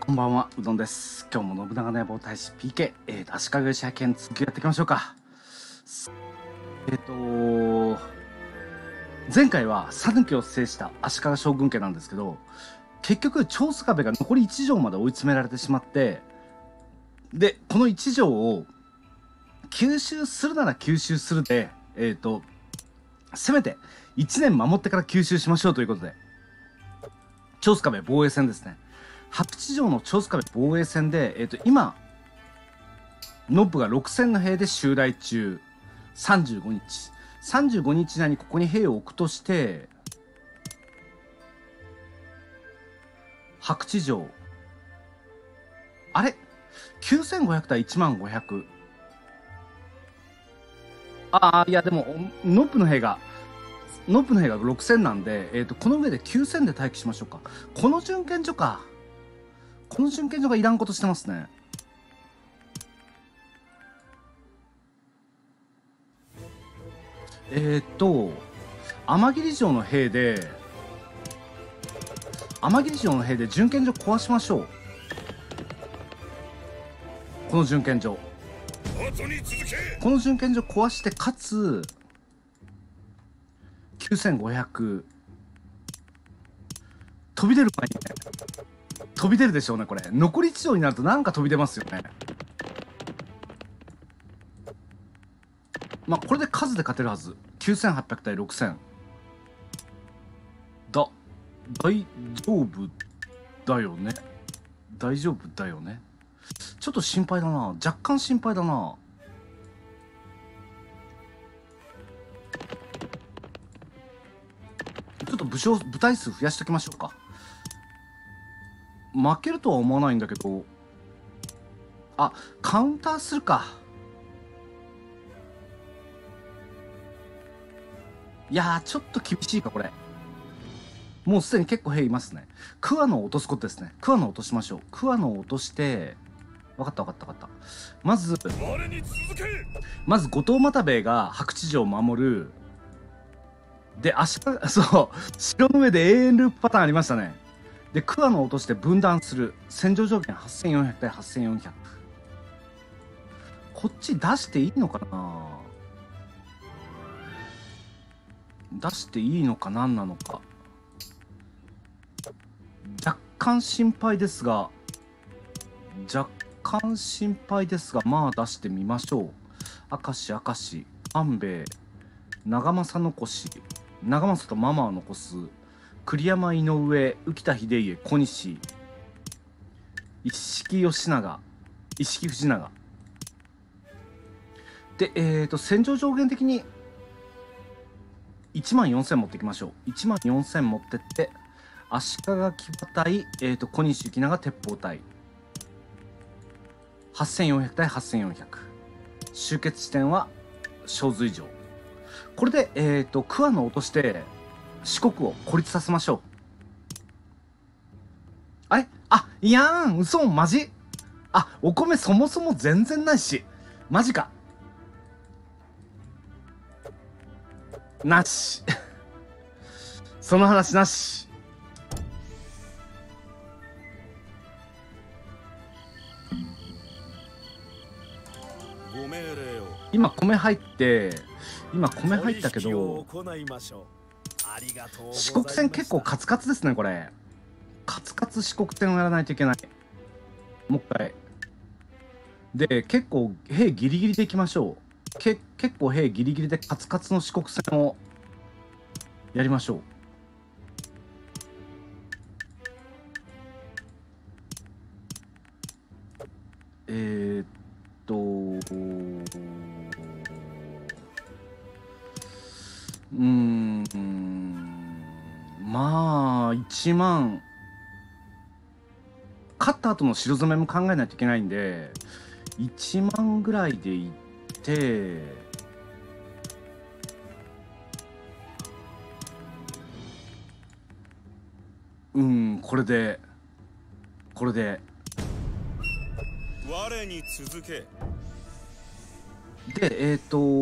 こんばんは、うどんです。今日も信長の野望大使 PK、足利義明編続きやっていきましょうか。前回は讃岐を制した足利将軍家なんですけど、結局長宗我部が残り1条まで追い詰められてしまって、でこの1条を吸収するなら吸収するで、せめて1年守ってから吸収しましょうということで、長宗我部防衛戦ですね。白地城の長宗我部防衛戦で、今ノブが6000の兵で襲来中、35日以内にここに兵を置くとして、白地城あれ9500対10500。いやでもノブの兵が6000なんで、この上で9000で待機しましょうか。この準検所か。この準検所がいらんことしてますね。天霧城の兵で準検所壊しましょう。この準検所壊して、かつ9500飛び出る前にね、飛び出るでしょうね。これ残り1条になるとなんか飛び出ますよね。まあこれで数で勝てるはず。9800対6000。大丈夫だよね。大丈夫だよね。ちょっと心配だな。若干心配だな。ちょっと部隊数増やしときましょうか。負けるとは思わないんだけど、カウンターするか。いやーちょっと厳しいかこれ。もうすでに結構兵いますね。桑野を落とすことですね。桑野を落としましょう。桑野を落として、分かった。まず後藤又兵衛が白地城を守る。で城の上で永遠ループパターンありましたね。で桑野を落として分断する。戦場条件8400対8400。こっち出していいのかな。出していいのか何なのか若干心配ですが、まあ出してみましょう。明石安兵衛長政残し、長政とママを残す。栗山井上浮田秀家小西一色藤長で、戦場上限的に14000持っていきましょう。14000持ってって、足利騎馬隊、小西行長鉄砲隊8400対8400。集結地点は小髄城。これで桑野を落として四国を孤立させましょう。いやーん、嘘、マジ。お米そもそも全然ないし、マジか。なしその話なし。今米入ったけど、四国戦結構カツカツですね。これカツカツ四国戦をやらないといけない。もう一回で、結構兵ギリギリでいきましょう。結構兵ギリギリでカツカツの四国戦をやりましょう。まあ1万、勝った後の城攻めも考えないといけないんで、1万ぐらいでいって、これで我に続け。 で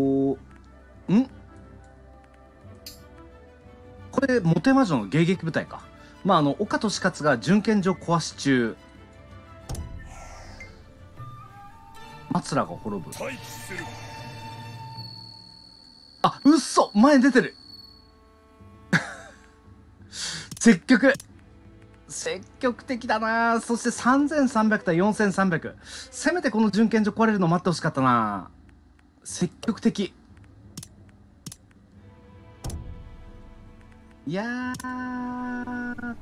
これ持て魔女の迎撃部隊か。まあ岡利勝が準検所壊し中奴らが滅ぶ。 待機する。 あ、うっそ、前に出てる。積極的だな。そして3300対4300。せめてこの準検所壊れるの待ってほしかったな。積極的。いやー、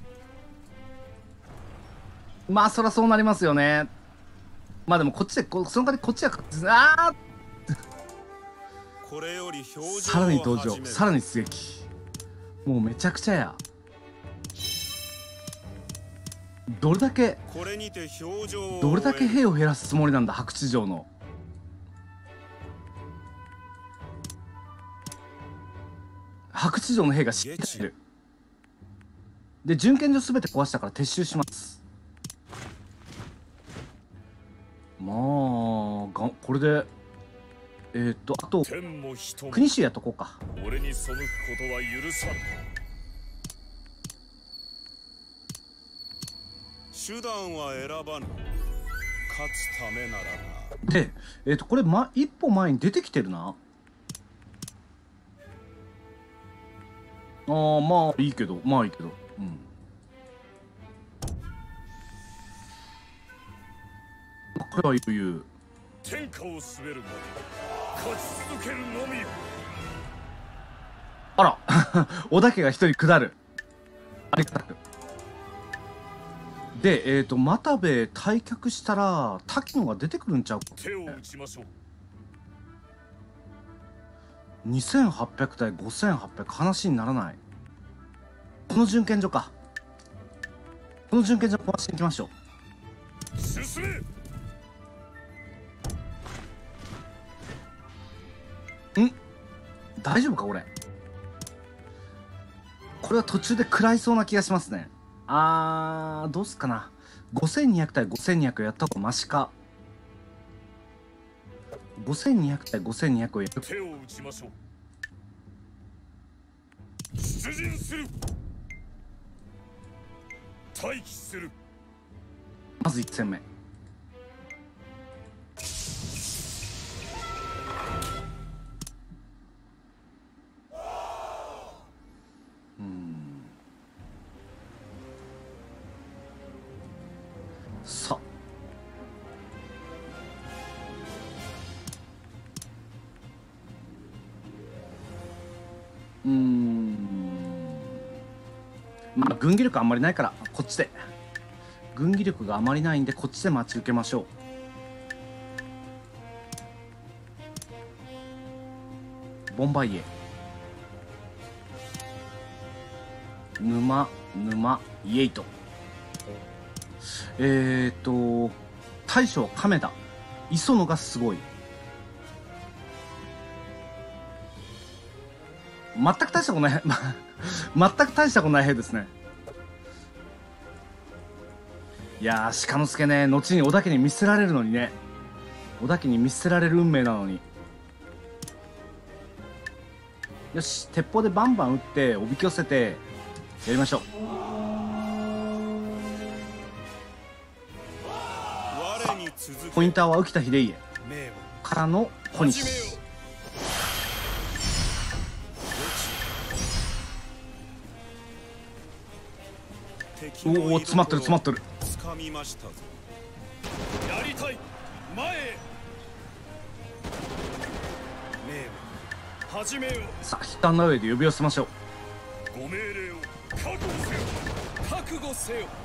まあそりゃそうなりますよね。まあでもこっちでその代わりこっちはあこれより表情をー、さらに登場、 始める。 さらに出撃。もうめちゃくちゃや。どれだけこれにて表情をどれだけ兵を減らすつもりなんだ、白地城の。白地城の兵が死んでる。で準検所すべて壊したから撤収します。まあこれであと天も人も国衆やっとこうか。 俺に背くことは許さん。手段は選ばぬ。勝つためならな。 でこれ、一歩前に出てきてるな。まあいいけど、うん。これは余裕。 天下を滑るまで勝ち続けるのみよ。 あら織田家が一人下る。ありがたく。で又部退却したら滝野が出てくるんちゃうか。 手を打ちましょう。 2800対5800、話にならない。この準検所か。この準検所壊していきましょう。 進め。 大丈夫かこれ。これは途中で食らいそうな気がしますね。どうすっかな。5200対5200やった方がマシか。5200対5200をやる。 手を打ちましょう。出陣する。待機する。 まず1戦目。さまあ軍技力あんまりないからこっちで、軍技力があまりないんでこっちで待ち受けましょう。ボンバイエ、沼イエイト。大将亀田、磯野がすごい。全く大したことない全く大したことない兵ですね。いやー、鹿之助ね、後に織田家に見捨てられるのにね。織田家に見捨てられる運命なのに。よし、鉄砲でバンバン撃っておびき寄せてやりましょう。ポインターは浮田秀家からの小西。おお、詰まってる詰まってる。 掴みましたぞ。やりたい、前へ。命を始めよう。 さあ、悲嘆の上で呼び寄せましょう。 ご命令を覚悟せよ。覚悟せよ。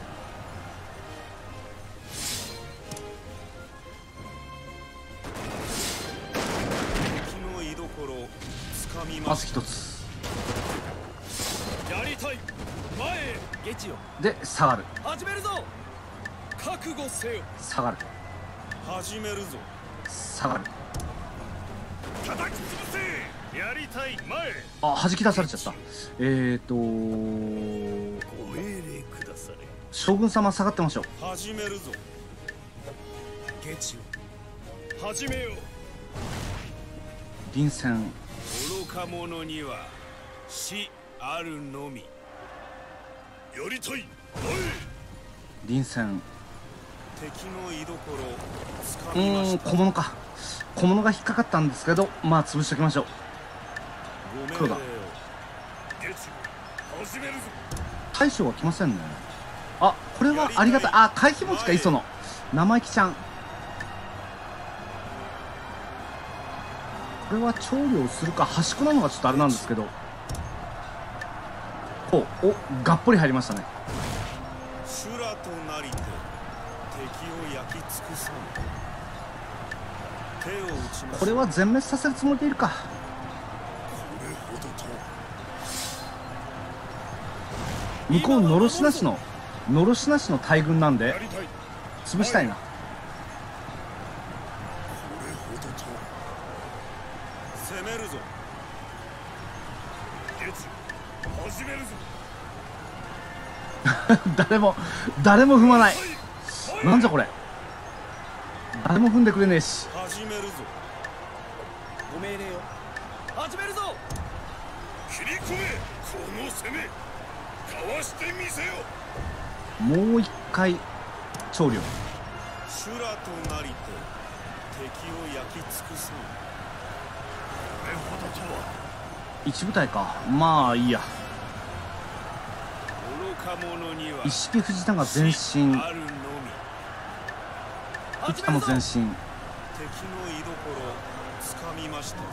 敵の居所掴みまず一つやりたい、前へ。ゲチよ。 で下がる。 始めるぞ。覚悟せよ。 下がる。 始めるぞ。 下がる。 叩き潰せ。やりたい、前へ。 あ、弾き出されちゃった。 ご命令くだされ。 将軍様下がってましょう。 始めるぞ。ゲチよ。始めよう。 臨戦。 愚か者には死あるのみ。やりたい、前へ。 臨戦。 敵の居所を掴みました。 小物か。小物が引っかかったんですけど、まあ潰しておきましょう。黒だ。大将は来ませんね。あ、これはありがたい。あ、回避持ちか、磯野。生意気ちゃん。これは調理をするか、端っこなのがちょっとあれなんですけど。お、がっぽり入りましたね。 修羅となりて敵を焼き尽くそう。手を打ちましょう。 これは全滅させるつもりでいるか。 これほどと。 向こうのろしなしの大軍なんで潰したいな。 これほどと。攻めるぞ。始めるぞ。 誰も踏まない。なんじゃこれ。誰も踏んでくれねえし。 始めるぞ。 ご命令よ。始めるぞ。 切り込め。この攻めかわしてみせよ。 もう一回調理を。 修羅となりて敵を焼き尽くそう。これほどとは。 一部隊か。まあいいや。 愚か者には一式藤田が前進。 あるのみ。 市田も前進。 敵の居所つかみましたぞ。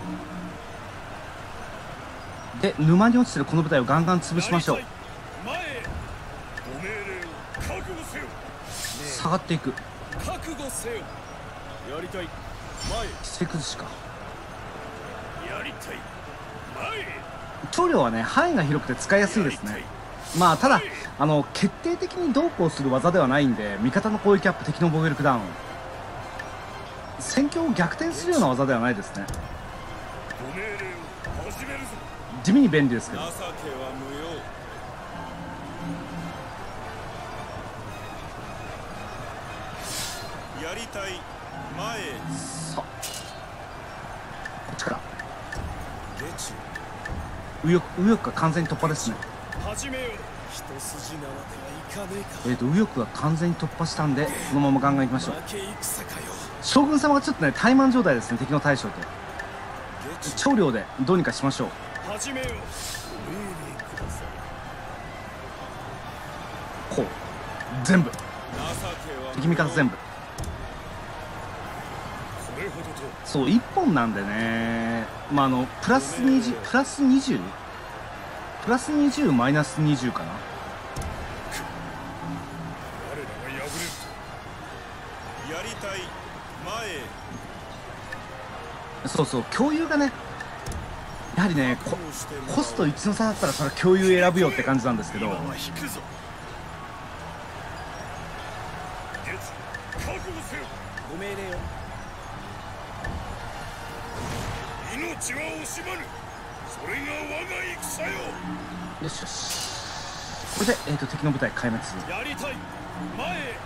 で、沼に落ちてるこの部隊をガンガン潰しましょう。 前へ。ご命令を覚悟せよ。 下がっていく。 覚悟せよ。 やりたい。 一式崩しか。 やりたい。前へ。 調理はね、範囲が広くて使いやすいですね。まあただ決定的にどうこうする技ではないんで、味方の攻撃アップ、敵の防御力ダウン、戦況を逆転するような技ではないですね。 ご命令を始めるぞ。 地味に便利ですけど。 情けは無用。やりたい。前へ。 さあ、こっちから下中。 右翼が完全に突破ですね。 始めよう。一筋縄ではいかねえか。 右翼が完全に突破したんで、このままガンガンいきましょう。 負け戦かよ。 将軍様がちょっとね、怠慢状態ですね、敵の大将と。 下中。 長領でどうにかしましょう。 始めよう。ご命令ください。 こう全部情けは敵味方全部。 これほどと。 そう1本なんでね、まあプラス20プラス20プラス20マイナス20かな。 我らが敗れると。やりたい。前へ。 そうそう、共有がね、やはりね、コスト1の差だったらそれは共有選ぶよって感じなんですけど。 今は引くぞ。覚悟せよ。 ご命令よ。 命は惜しまぬ。それが我が戦よ。 よしよし。これで、敵の部隊壊滅。 やりたい。前へ。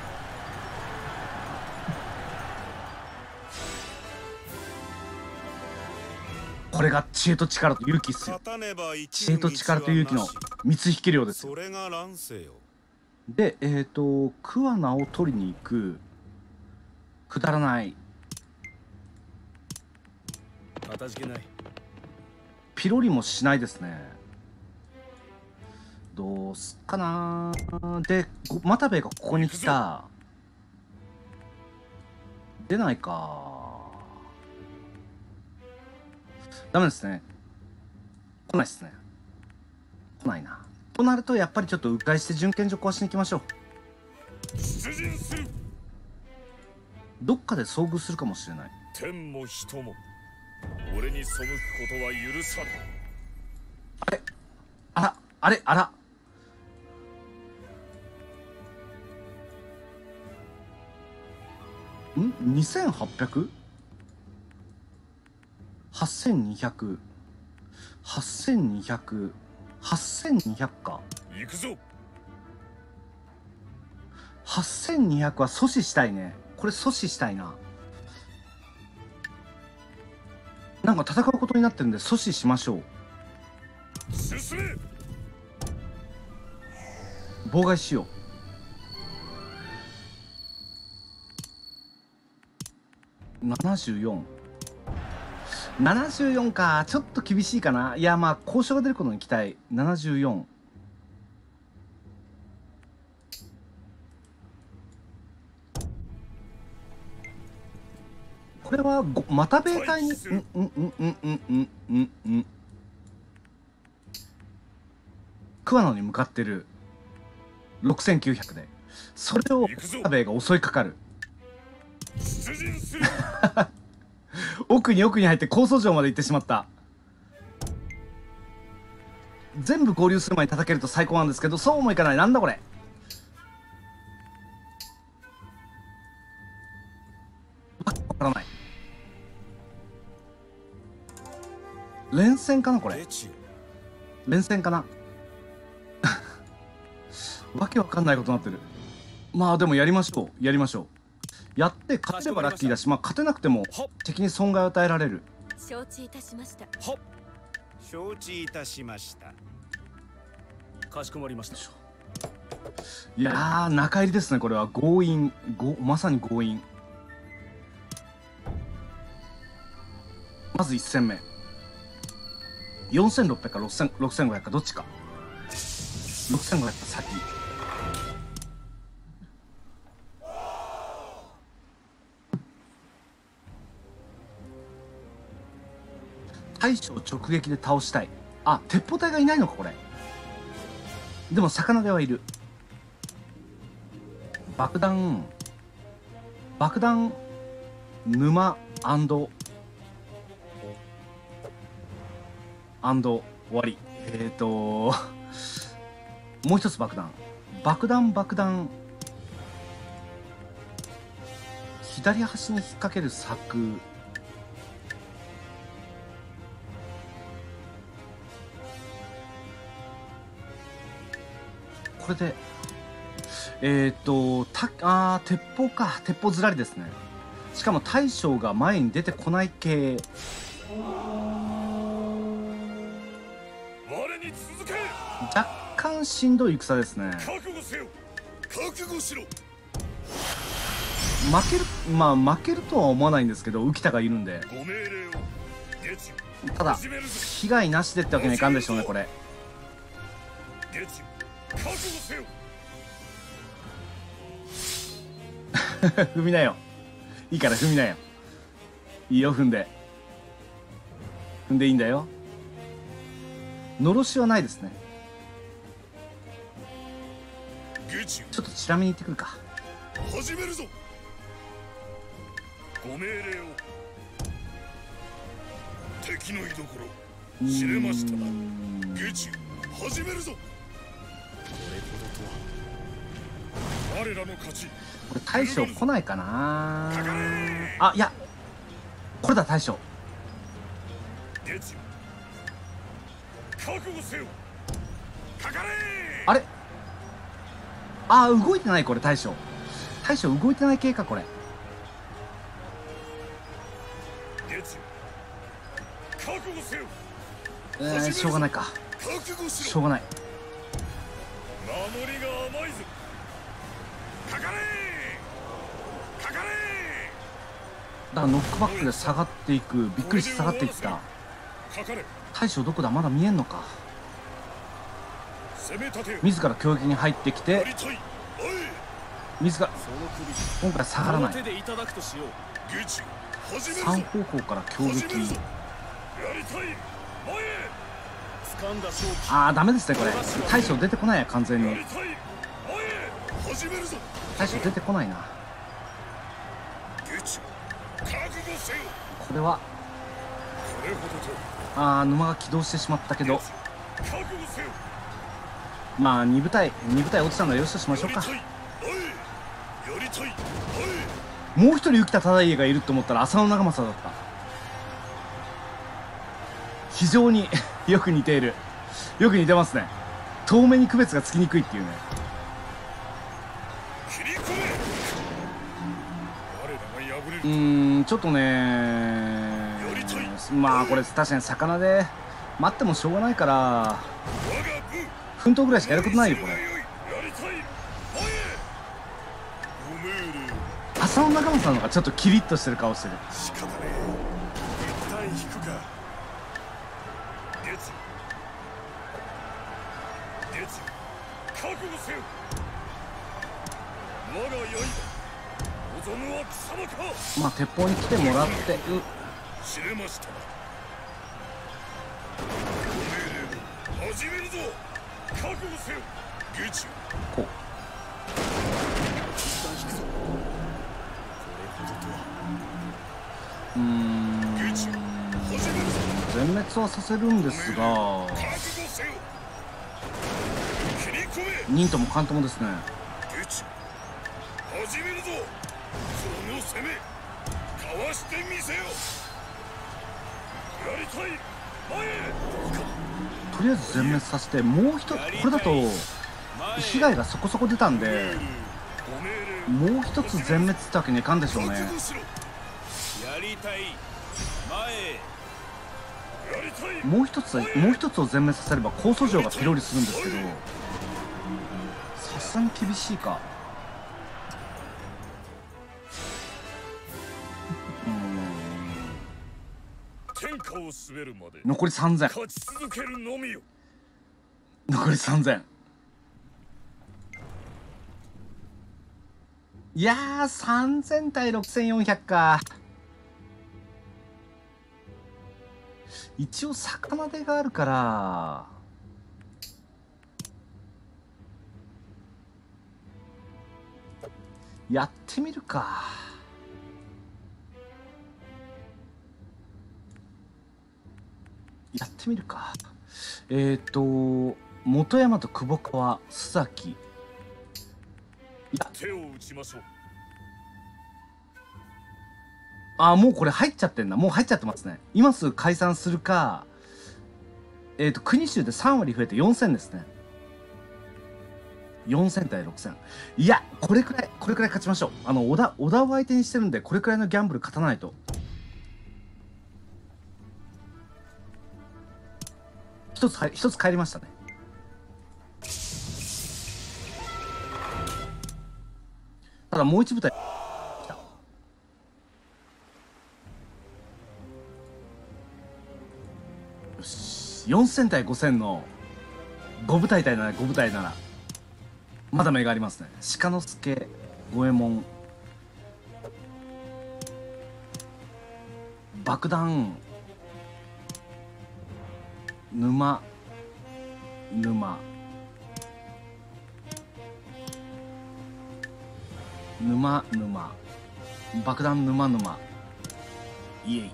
これが知恵と力と勇気っすよ。 勝たねば生き知恵と力と勇気の光引き量ですよ。 それが乱世よ。 で、桑名を取りに行く。くだらない。 かたじけない。 ピロリもしないですね。どうすっかな。で、又兵衛がここに来た。出ないか。ダメですね。来ないですね。来ないな。となるとやっぱりちょっと迂回して準検所壊しに行きましょう。 出陣する。 どっかで遭遇するかもしれない。 天も人も俺に背くことは許さぬ。 あら。2800？ 8200、8200、8200か。 行くぞ。 8200は阻止したいね。これ阻止したいな。なんか戦うことになってるんで阻止しましょう。 進め。 妨害しよ 74か、ちょっと厳しいかな。いや、まあ交渉が出ることに期待。74。これはまた米隊に桑野に向かってる。6900でそれを田兵衛が襲いかかる。奥に入って高層城まで行ってしまった。全部合流する前に叩けると最高なんですけど、そうもいかない。なんだこれ。わからない。連戦かなこれ。連戦かな。わけわかんないことになってる。まあでもやりましょう。やって勝てればラッキーだし、まあ勝てなくても敵に損害を与えられる。 承知いたしました。 承知いたしました。 かしこまりました。 いやー、中入りですね。これは強引、まさに強引。まず1戦目4600か6500かどっちか。6500か先。大将直撃で倒したい。あ、鉄砲隊がいないのかこれ。でも魚ではいる。爆弾沼終わり。もう一つ爆弾左端に引っ掛ける柵。これで鉄砲か。鉄砲ずらりですね。しかも大将が前に出てこない系。若干しんどい戦ですね。 覚悟しろ。 負けるとは思わないんですけど、浮田がいるんで。 ご命令を。 ただ被害なしでってわけにはいかんでしょうねこれ。 覚悟せよ。 踏みなよ。いいから踏みなよ。いいよ、踏んでいいんだよ。のろしはないですね。ちょっとチラ見に行ってくるか。 始めるぞ。ご命令を。敵の居所知れましたな。始めるぞ。これほどとは。我らの勝ち。 これ大将来ないかな。あ、いやこれだ大将。 覚悟せよ。かかれ。 あれ、あー、動いてない。これ大将動いてない系かこれ。 覚悟せよ。 しょうがないか。しょうがない。 守りが甘いぞ。かかれ。 だからノックバックで下がっていく。びっくりして下がっていった。大将どこだ。まだ見えんのか。自ら攻撃に入ってきて、自ら今回下がらない。3方向から攻撃。あー、ダメですねこれ。大将出てこないや。完全に大将出てこないな。これは沼が起動してしまったけど、まあ2部隊落ちたのはよしとしましょうか。もう一人浮田忠家がいると思ったら浅野長政だった。非常によく似ている。よく似てますね。遠目に区別がつきにくいっていうね。ちょっとね、まあこれ確かに魚で待ってもしょうがないから奮闘ぐらいしかやることないよこれ。 浅野仲間さんの方がちょっとキリッとしてる顔してる。 仕方ねえ。一旦引くか。月覚悟せよ。我が刃望むは貴様か。 まあ鉄砲に来てもらって、 知れましたな。ご命令を始めるぞ。覚悟せよ。月こう一旦引くぞ。これほどとは。 月始めるぞ。 全滅はさせるんですが、 覚悟せよ。切り込め。 忍とも関ともですね。 月始めるぞ。その攻めかわしてみせよ。やりたい。前へ。 とりあえず全滅させて、もう一つこれだと被害がそこそこ出たんで、もう一つ全滅ってわけにいかんでしょうね。 やりたい。前へ。 もう一つを全滅させれば高訴状がピロリするんですけど、さすがに厳しいか。 天下を滑るまで残り3000。 勝ち続けるのみよ。 残り3000。いやー、3000対6400か。一応魚手があるからやってみるか。やってみるか。本山と久保川須崎。 手を打ちましょう。 あ、もうこれ入っちゃってんな。もう入っちゃってますね。今すぐ解散するか、国衆で3割増えて4000ですね。4000対6000。いや、これくらい勝ちましょう。小田を相手にしてるんで、これくらいのギャンブル勝たないと。一つ帰りましたね。ただもう一部隊来た。よし、4000対5000の5部隊ならまだ目がありますね。鹿之助、五右衛門、爆弾、沼爆弾イエ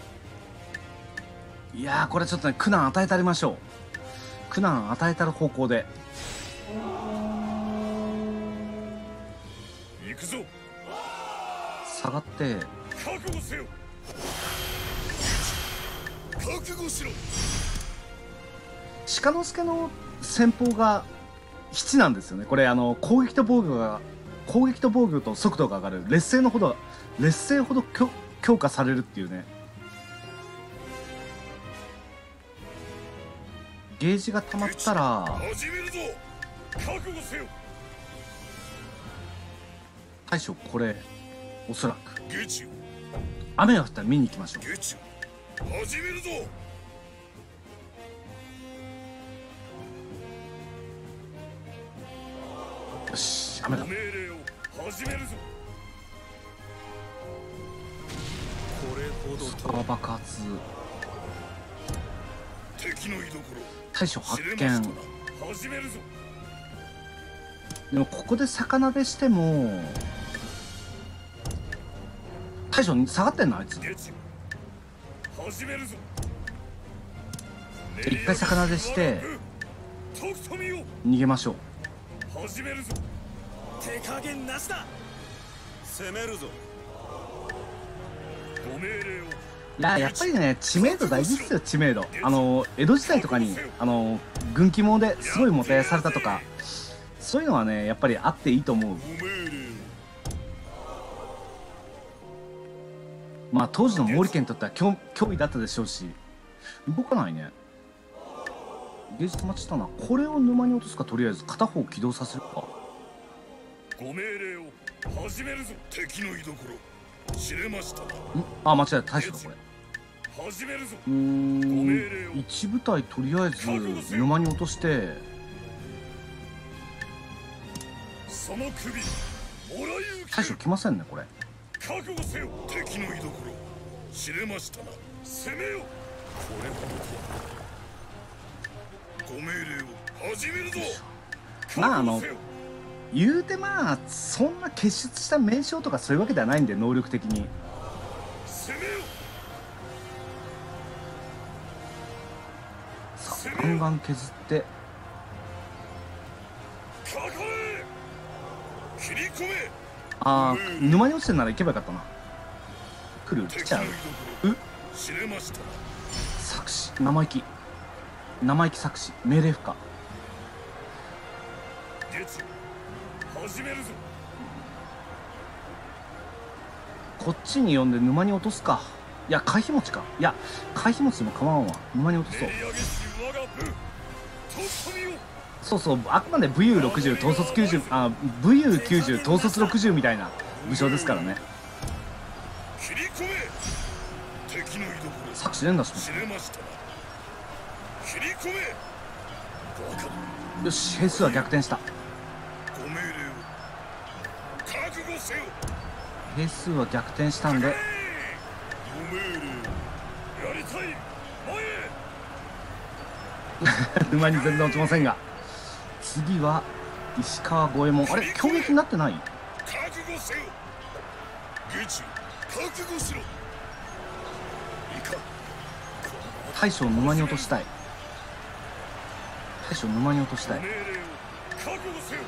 イ。いやー、これちょっとね、苦難与えたりましょう。苦難与えたる方向で行くぞ。 下がって、 覚悟せよ。覚悟しろ。 鹿之助の戦法が7なんですよね。これ攻撃と防御と速度が上がる。劣勢ほど強化されるっていうね。ゲージが溜まったら始めるぞ。覚悟せよ。 大将、これおそらく月雨が降ったら見に行きましょう。 始めるぞ。 よし、雨だ。 命令を始めるぞ。これほどスター爆発。 敵の居所大将発見。 始めるぞ。 でもここで魚でしても大将下がってんのあいつ。 始めるぞ。 一回魚でして逃げましょう。 始めるぞ。 手加減なしだ。攻めるぞ。 ご命令を。 いや、やっぱりね、知名度大事ですよ。知名度。江戸時代とかに軍記網ですごいもてあされたとか、そういうのはね、やっぱりあっていいと思う。まあ当時の毛利家にとっては脅威だったでしょうし。動かないね。芸術待ちしたな。これを沼に落とすか、とりあえず片方起動させるか。 ご命令を始めるぞ。敵の居所知れましたな。 あ、間違えた。大将だこれ。 始めるぞ。ご命令を。 一部隊とりあえず沼に落として、 その首もらい受け。 大将来ませんねこれ。 覚悟せよ。敵の居所知れましたな。攻めよ。これほどとは。ご命令を始めるぞ。 まあ覚悟せよ。 言うてまあそんな傑出した名称とかそういうわけではないんで、能力的に。 攻めよ。 さあガンガン削って、 かかれ。切り込め。 あー沼に落ちてんなら行けばよかったな。来る来ちゃう。 知れましたな。 作詞生意気、生意気作詞命令不可。 月始めるぞ。 こっちに呼んで沼に落とすか。いや回避持ちか。いや回避持ちでも構わんわ。沼に落とそう。 練り上げし我が部とっ込みを。 そうそう、あくまで武勇60統率90、あ武勇90統率60みたいな武将ですからね。 切り込め。敵の居所作詞連打します。 知れましたな。切り込め。バカな。 よし、兵数は逆転した。 ご命令を。覚悟せよ。 兵数は逆転したんで、 ご命令を。やりたい。前へ。 沼に全然落ちませんが、次は石川五右衛門。あれ攻撃になってない？ 覚悟せよ。月覚悟しろ。いか。 大将を沼に落としたい。大将を沼に落としたい。 命令を覚悟せよ。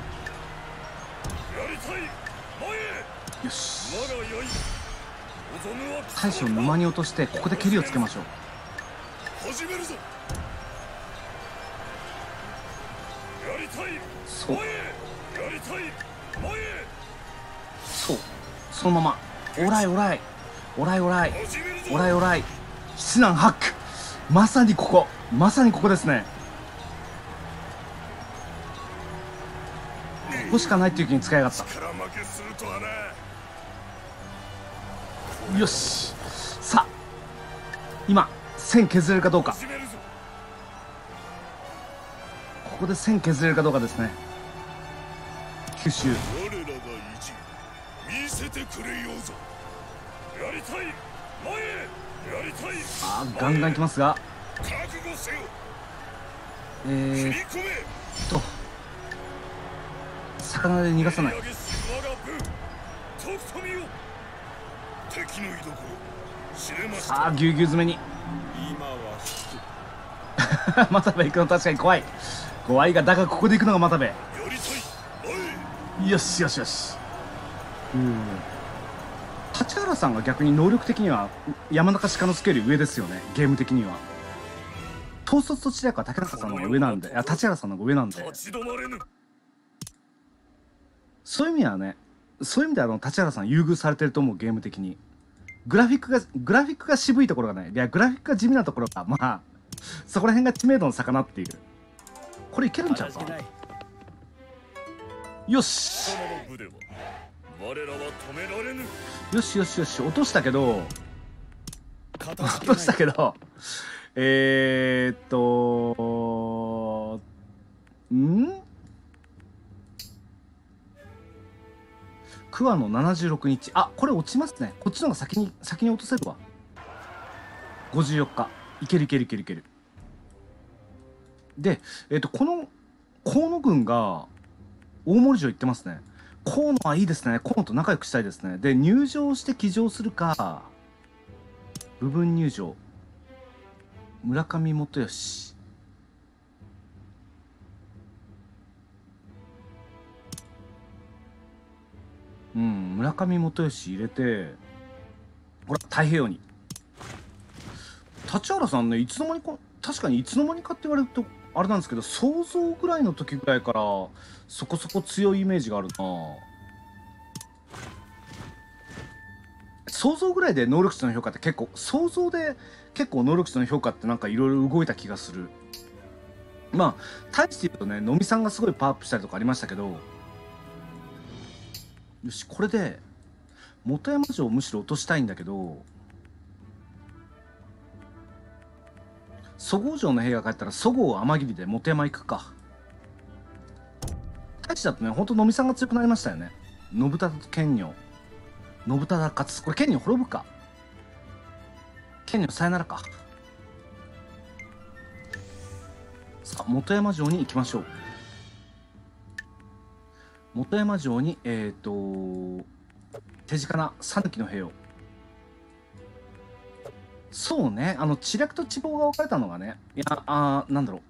やりたい。前へ。 よし、 我が刃望むは大将を沼に落としてここで蹴りをつけましょう。 始めるぞ。やりたい。 そう前へ。やりたい。前へ。 そう、そのままオライオライオライオライ始めるぞ。 オライオライ七難八苦、まさにここ、まさにここですね。ここしかないっていう気に使いやがった。 力負けするとはな。 よし、さあ今線削れるかどうか。 始めるぞ。 ここで線削れるかどうかですね。九州我らが意地見せてくれようぞ。やりたい。前へ。やりたい。 あーガンガンいきますが、 覚悟せよ。切えり込め。 魚で逃がさない。 練り上げし我が部とっ込みを。敵の居所知れました。 さあぎゅうぎゅう詰めに今は又部行くの確かに怖い、怖いが、だがここで行くのが又部。 やりたい。前へ。 よしよしよし。立原さんが逆に能力的には山中鹿之助より上ですよね、ゲーム的には。統率と知略は竹中さんの方が上なんで、いや立原さんの方が上なんで、 立ち止まれぬ。 そういう意味はね、そういう意味では立原さん優遇されてると思う。ゲーム的にグラフィックが渋いところがね、いやグラフィックが地味なところが、まあそこら辺が知名度の差かなっていう。これいけるんちゃうか。よし貴様の部では我らは止められぬ。 よしよしよし、落としたけど、 片落としたけど、桑の76日。あ、これ落ちますね。こっちの方が先に落とせるわ。54日。いけるいけるいけるいける。で、この河野軍が大森城行ってますね。河野はいいですね。河野と仲良くしたいですね。で、入城して騎乗するか、部分入城。村上元義。村上元義入れて、ほら太平洋に。立原さんね、いつの間にか、確かにいつの間にかって言われるとあれなんですけど、想像ぐらいの時ぐらいからそこそこ強いイメージがあるな。想像ぐらいで能力値の評価って結構、想像で結構能力値の評価ってなんかいろいろ動いた気がする。まあ対して言うとね、野見さんがすごいパワーアップしたりとかありましたけど、 よし、これで本山城をむしろ落としたいんだけど、そごう城の兵が帰ったらそごう天霧で本山行くか。太子だとね、ほんと野見さんが強くなりましたよね。信忠と剣女、信忠勝つ。これ剣女滅ぶか。剣女さよならか。さあ本山城に行きましょう。本山城に手近な讃岐の兵を。そうね、知略と知謀が分かれたのがね、いや、なんだろ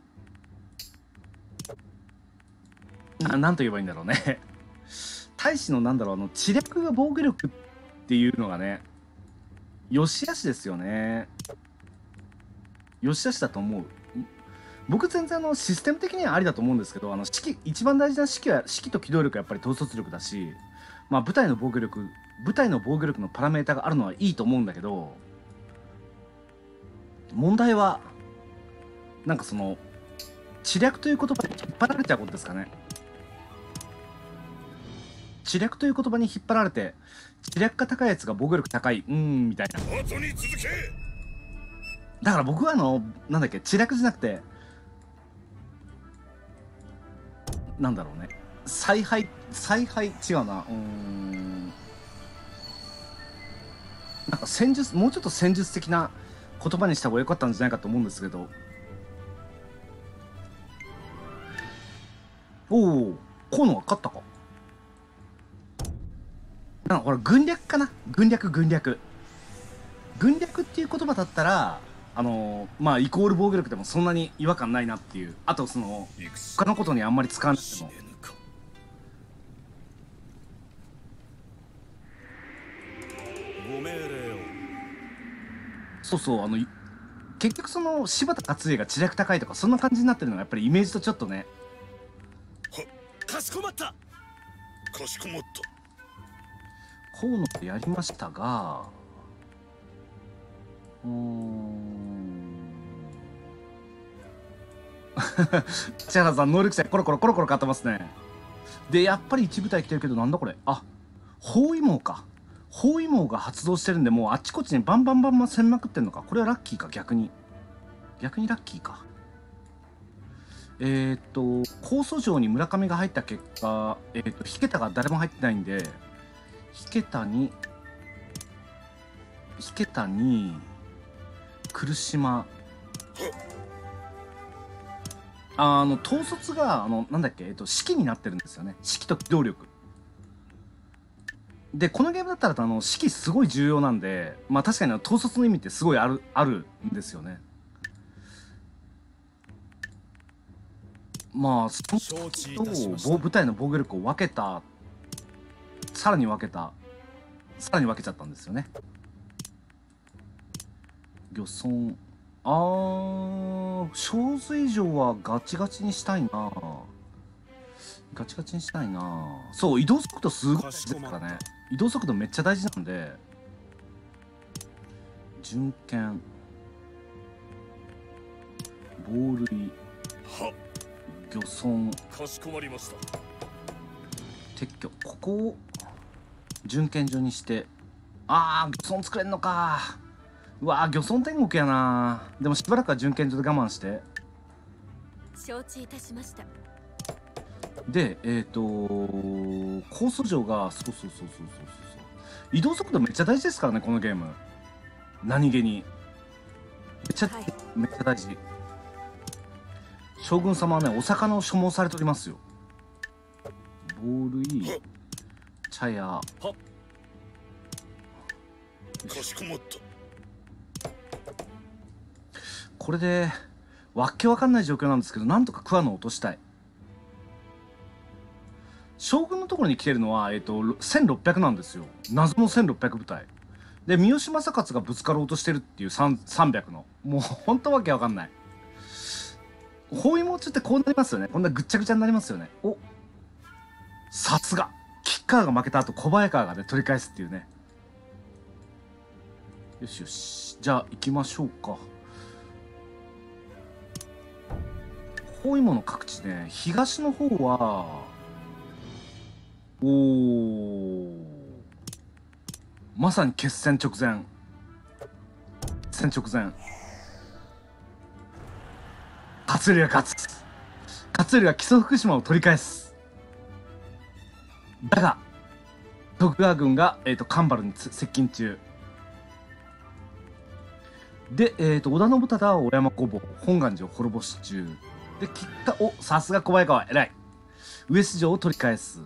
う、なんと言えばいいんだろうね。大使のなんだろう、知略が防御力っていうのがね、よしあしですよね。よしあしだと思う。僕全然システム的にはありだと思うんですけど、一番大事な指揮と機動力はやっぱり統率力だし、まあ部隊の防御力のパラメータがあるのはいいと思うんだけど、問題はなんかその知略という言葉に引っ張られちゃうことですかね。知略という言葉に引っ張られて、知略が高いやつが防御力高いみたいな。 後に続け。 だから僕はなんだっけ、知略じゃなくてなんだろうね、采配違うな、なんか戦術、もうちょっと戦術的な言葉にした方が良かったんじゃないかと思うんですけど。おお、河野が勝ったか。なんかほら軍略かな、軍略っていう言葉だったらまあイコール防御力でもそんなに違和感ないなっていう。あと他のことにあんまり使わなくても。 ご命令を。 そうそう、結局柴田勝家が知略高いとかそんな感じになってるのがやっぱりイメージとちょっとね。 かしこまった。 かしこまった。 河野でやりましたが、千原さん能力者コロコロ変わってますね。でやっぱり一部隊来てるけど、なんだこれ、包囲網か。包囲網が発動してるんで、もうあっちこっちにバンバン攻めまくってんのか。これはラッキーか。逆にラッキーか。高祖城に村上が入った結果、引田が誰も入ってないんで、引田に来島、統率がなんだっけ、指揮になってるんですよね。指揮と機動力で、このゲームだったら指揮すごい重要なんで、まあ確かに統率の意味ってすごいあるんですよね。まあその部隊の防御力をさらに分けちゃったんですよね。漁村、小水城はガチガチにしたいな。そう、移動速度すごいですからね。移動速度めっちゃ大事なんで。巡検、防塁、漁村、 かしこまりました。 撤去。ここを巡検所にして、漁村作れんのか。うわー、漁村天国やな。でもしばらくは巡検所で我慢して。 承知いたしました。 で高祖城がそう移動速度めっちゃ大事ですからね、このゲーム。何気にめっちゃ大事。将軍様はね、お魚を所望されておりますよ。防塁、茶屋。 かしこまった。 これでわっけわかんない状況なんですけど、なんとか桑野を落としたい。将軍のところに来てるのは1600なんですよ。謎の1600部隊で、三好正勝がぶつかろうとしてるっていう300の、もうほんとわけわかんない。包囲網中ってこうなりますよね。こんなぐっちゃぐちゃになりますよね。さすが吉川が負けた後、小早川がね取り返すっていうね。よし、じゃあ行きましょうか。包囲網の各地ね、東の方はまさに決戦直前。決戦直前。勝頼が勝つ。勝頼が木曽福島を取り返す。だが徳川軍が、蒲原に接近中で、織田信忠は小山古堡本願寺を滅ぼし中で、結果さすが小早川偉い。上洲城を取り返す。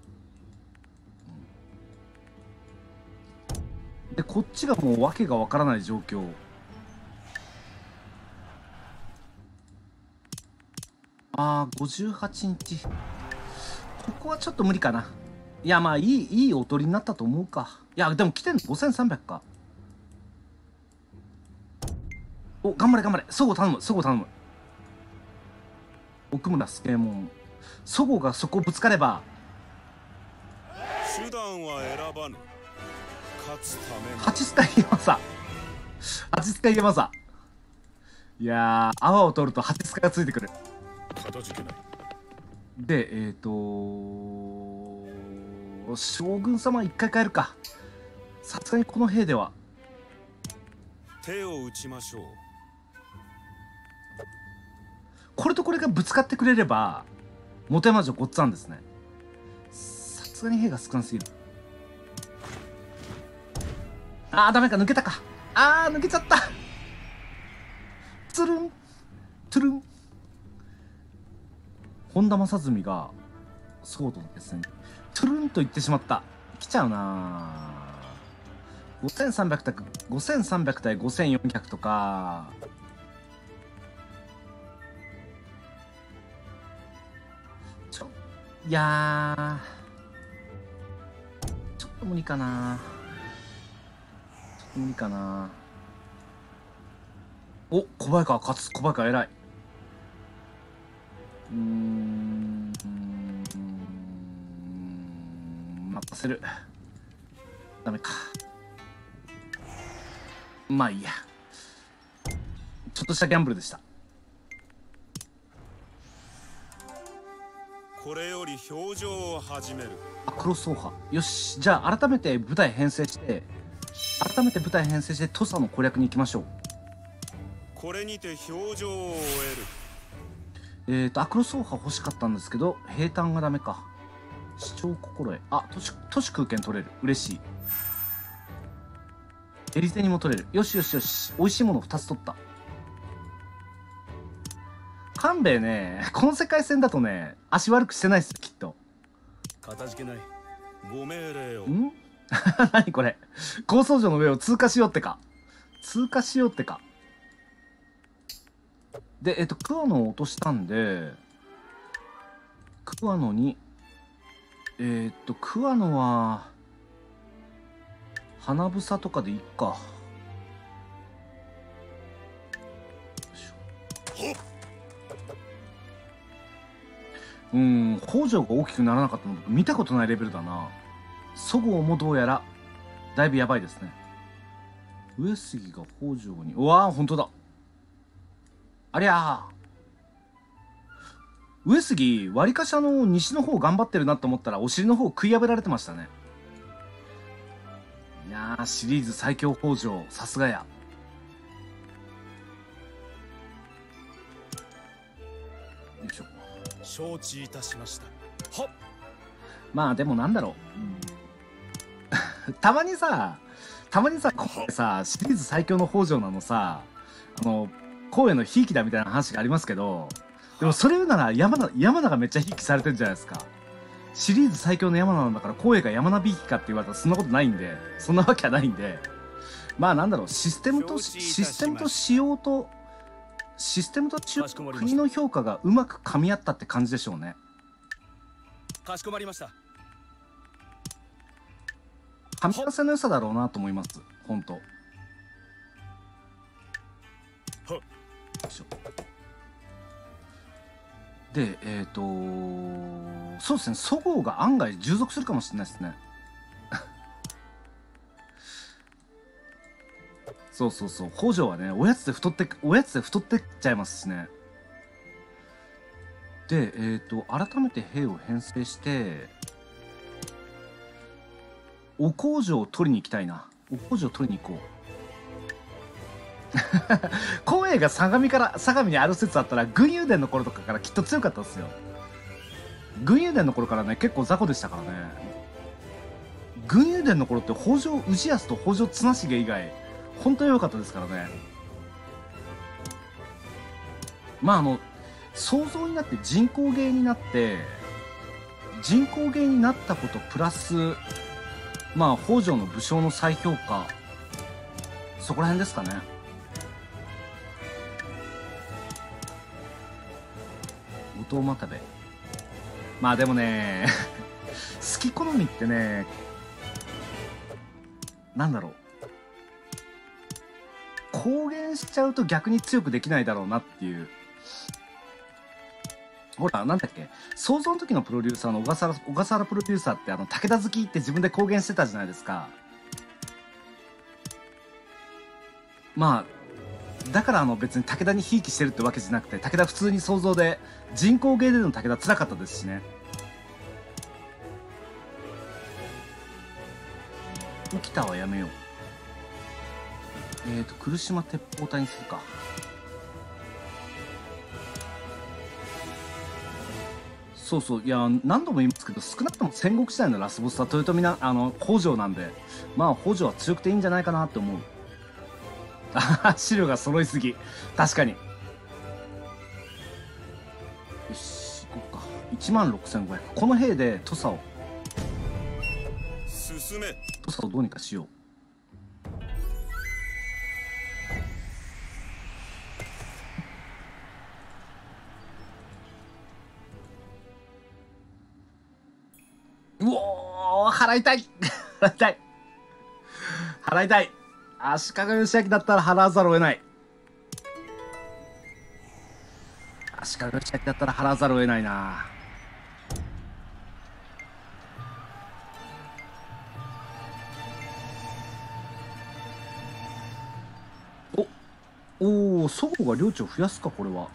でこっちがもう訳がわからない状況。58日。ここはちょっと無理かな。いやまあいいおとりになったと思うか。いやでも来てんの5300か。頑張れ頑張れ。そご頼むそご頼む。奥村助右衛門。そごがそこぶつかれば。 手段は選ばぬ。勝つための八塚家政。八塚家政。いやー泡を取ると八塚がついてくる。 片付けない。 で将軍様一回変えるか。さすがにこの兵では。 手を打ちましょう。 これとこれがぶつかってくれれば本山城ごっつぁんですね。さすがに兵が少なすぎる。ダメか。抜けたか。抜けちゃった。つるんトゥルン。本田正純がソードの決戦トゥルンと言ってしまった。来ちゃうな。5300対5300対5400とか。いやちょっと無理かな。無理かな。小早川勝つ。小早川偉い。任せる。ダメか。まあいいや。ちょっとしたギャンブルでした。 これより表情を始める。 クロス走破。よし、じゃあ改めて部隊編成して土佐の攻略に行きましょう。 これにて表情を終える。クロス走破欲しかったんですけど平坦がダメか。視聴心得。都市空間取れる。嬉しい。エリゼニも取れる。よしよしよし。美味しいもの2つ取った。勘兵衛ね、この世界線だとね足悪くしてないっすきっと。 片付けない。 ご命令を。 何これ。高層城の上を通過しようってか。で桑野を落としたんで桑野に桑野は花房とかでいっか。北条が大きくならなかったの見たことないレベルだな。そごうもどうやらだいぶやばいですね。上杉が北条に。うわー本当だ。ありゃー。上杉わりかし西の方頑張ってるなと思ったらお尻の方食い破られてましたね。いやーシリーズ最強北条さすがや。よいしょ。 承知いたしました。はっ。 まあでもなんだろうたまにさこれさシリーズ最強の北条なのさ光栄のひいきだみたいな話がありますけど、でもそれ言うなら山名がめっちゃひいきされてるじゃないですか。シリーズ最強の山名なんだから光栄が山名びいきかって言われたらそんなことないんで、そんなわけはないんで、まあなんだろう、システムと仕様と国の評価がうまく噛み合ったって感じでしょうね。 かしこまりました。 噛み合わせの良さだろうなと思います。本当。でそうですね、そごうが案外従属するかもしれないですねそう北条はねおやつで太ってっちゃいますしね。で改めて兵を編成してお工場を取りに行きたいな。お工場を取りに行こう。光栄が相模にある説あったら軍友伝の頃とかからきっと強かったですよ。軍友伝の頃からね結構雑魚でしたからね。軍友伝の頃って北条氏康と北条綱重以外本当に良かったですからね。まあ創造になって人口芸になって人口芸になったことプラスまあ北条の武将の再評価、そこら辺ですかね。後藤又部、まあでもね好き好みってね、なんだろう、公言しちゃうと逆に強くできないだろうなっていう。ほらなんだっけ、創造の時のプロデューサーの小笠原プロデューサーって武田好きって自分で公言してたじゃないですか。まあだから別に武田にひいきしてるってわけじゃなくて、武田普通に想像で人口芸での武田辛かったですしね。沖田はやめよう。来島鉄砲隊にするか。そうそう、いや何度も言いますけど、少なくとも戦国時代のラスボスは豊臣北条なんで、まあ北条は強くていいんじゃないかなって思う。資料が揃いすぎ。確かに。よし行こうか。16,500。この兵で土佐をどうにかしよう。うおー、払いたい払いたい払いたい。足利義昭だったら払わざるを得ない。足利義昭だったら払わざるを得ないな。おお、そごが領地を増やすか。これは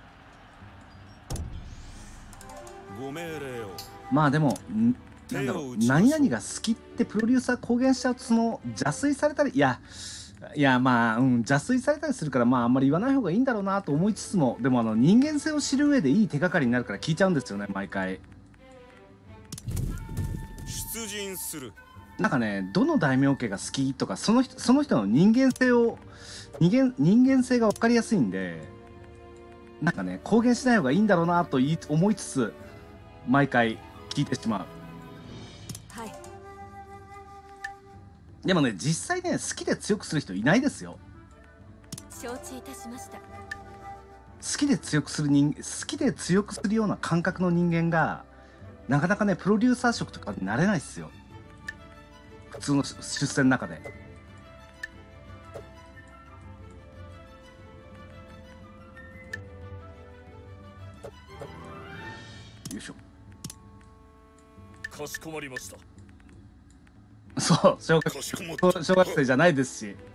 ご命令を。 まあでもなんだろう、何々が好きってプロデューサー公言しちゃうと邪推されたり、いやまあ邪推されたりするから、まああんまり言わない方がいいんだろうなと思いつつも、でも人間性を知る上でいい手がかりになるから聞いちゃうんですよね、毎回。 出陣する。 なんかね、どの大名家が好きとかその人の人間性が分かりやすいんで、なんかね公言しない方がいいんだろうなと思いつつ毎回聞いてしまう。 はい。 でもね、実際ね好きで強くする人いないですよ。 承知いたしました。 好きで強くするような感覚の人間がなかなかねプロデューサー職とかになれないっすよ、普通の出世の中で。よいしょ。 かしこまりました。 そう小学生じゃないですし。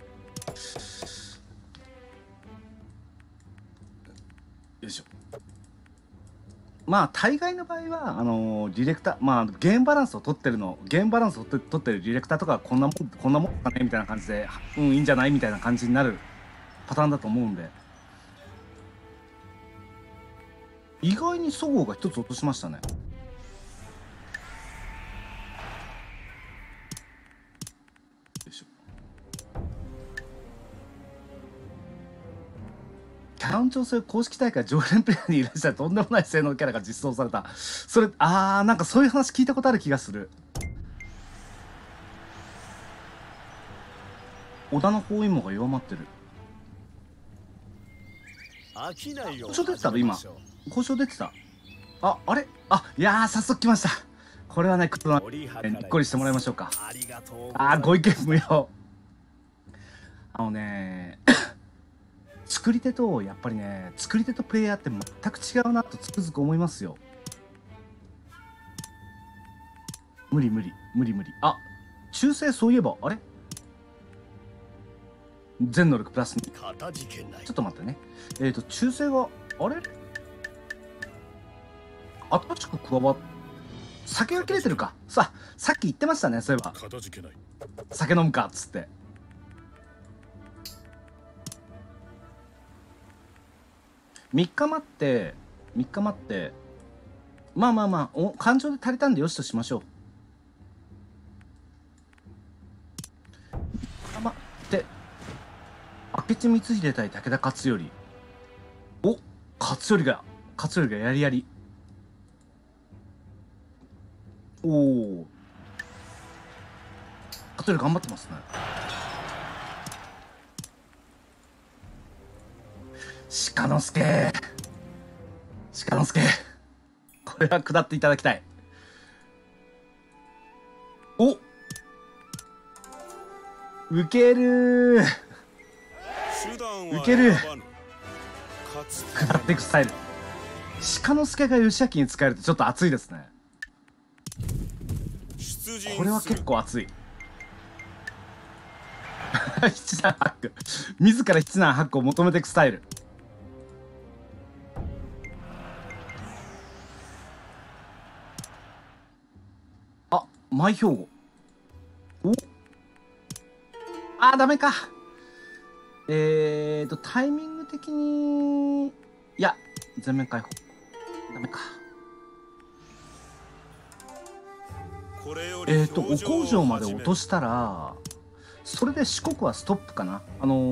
よいしょ。まあ大概の場合はディレクター、まあゲームバランスを取ってるディレクターとかはこんなもんかねみたいな感じで、いいんじゃないみたいな感じになるパターンだと思うんで。意外にそごうが一つ落としましたね。よいしょ。キャラの調整公式大会常連プレイヤーにいらっしゃるとんでもない性能キャラが実装された。それなんかそういう話聞いたことある気がする。織田の包囲網が弱まってる。交渉出てたの今。交渉出てた。あれいやー早速来ました。これはねにっこりしてもらいましょうか。ご意見無用。作り手とやっぱりね作り手とプレイヤーって全く違うなとつくづく思いますよ。無理。忠誠、そういえばあれ全能力プラス2。ちょっと待ってね。忠誠があれ新しく加わっ酒が切れてるか。さっき言ってましたね、そういえば。 かたじけない。 酒飲むかっつって。3日待ってまあ感情で足りたんでよしとしましょう。3日待って明智光秀対武田勝頼。お、勝頼がやりやり。おお、勝頼頑張ってますね。鹿之助、これは下っていただきたい。お、ウケるー、ウケる。下っていくスタイル。鹿之助が義明に使えるってちょっと熱いですね。これは結構熱い。七男八九、自ら七男八九を求めていくスタイル。あ、前兵庫。お、あー、ダメか。タイミング的に、いや、全面開放。ダメか。お工場まで落としたら、それで四国はストップかな。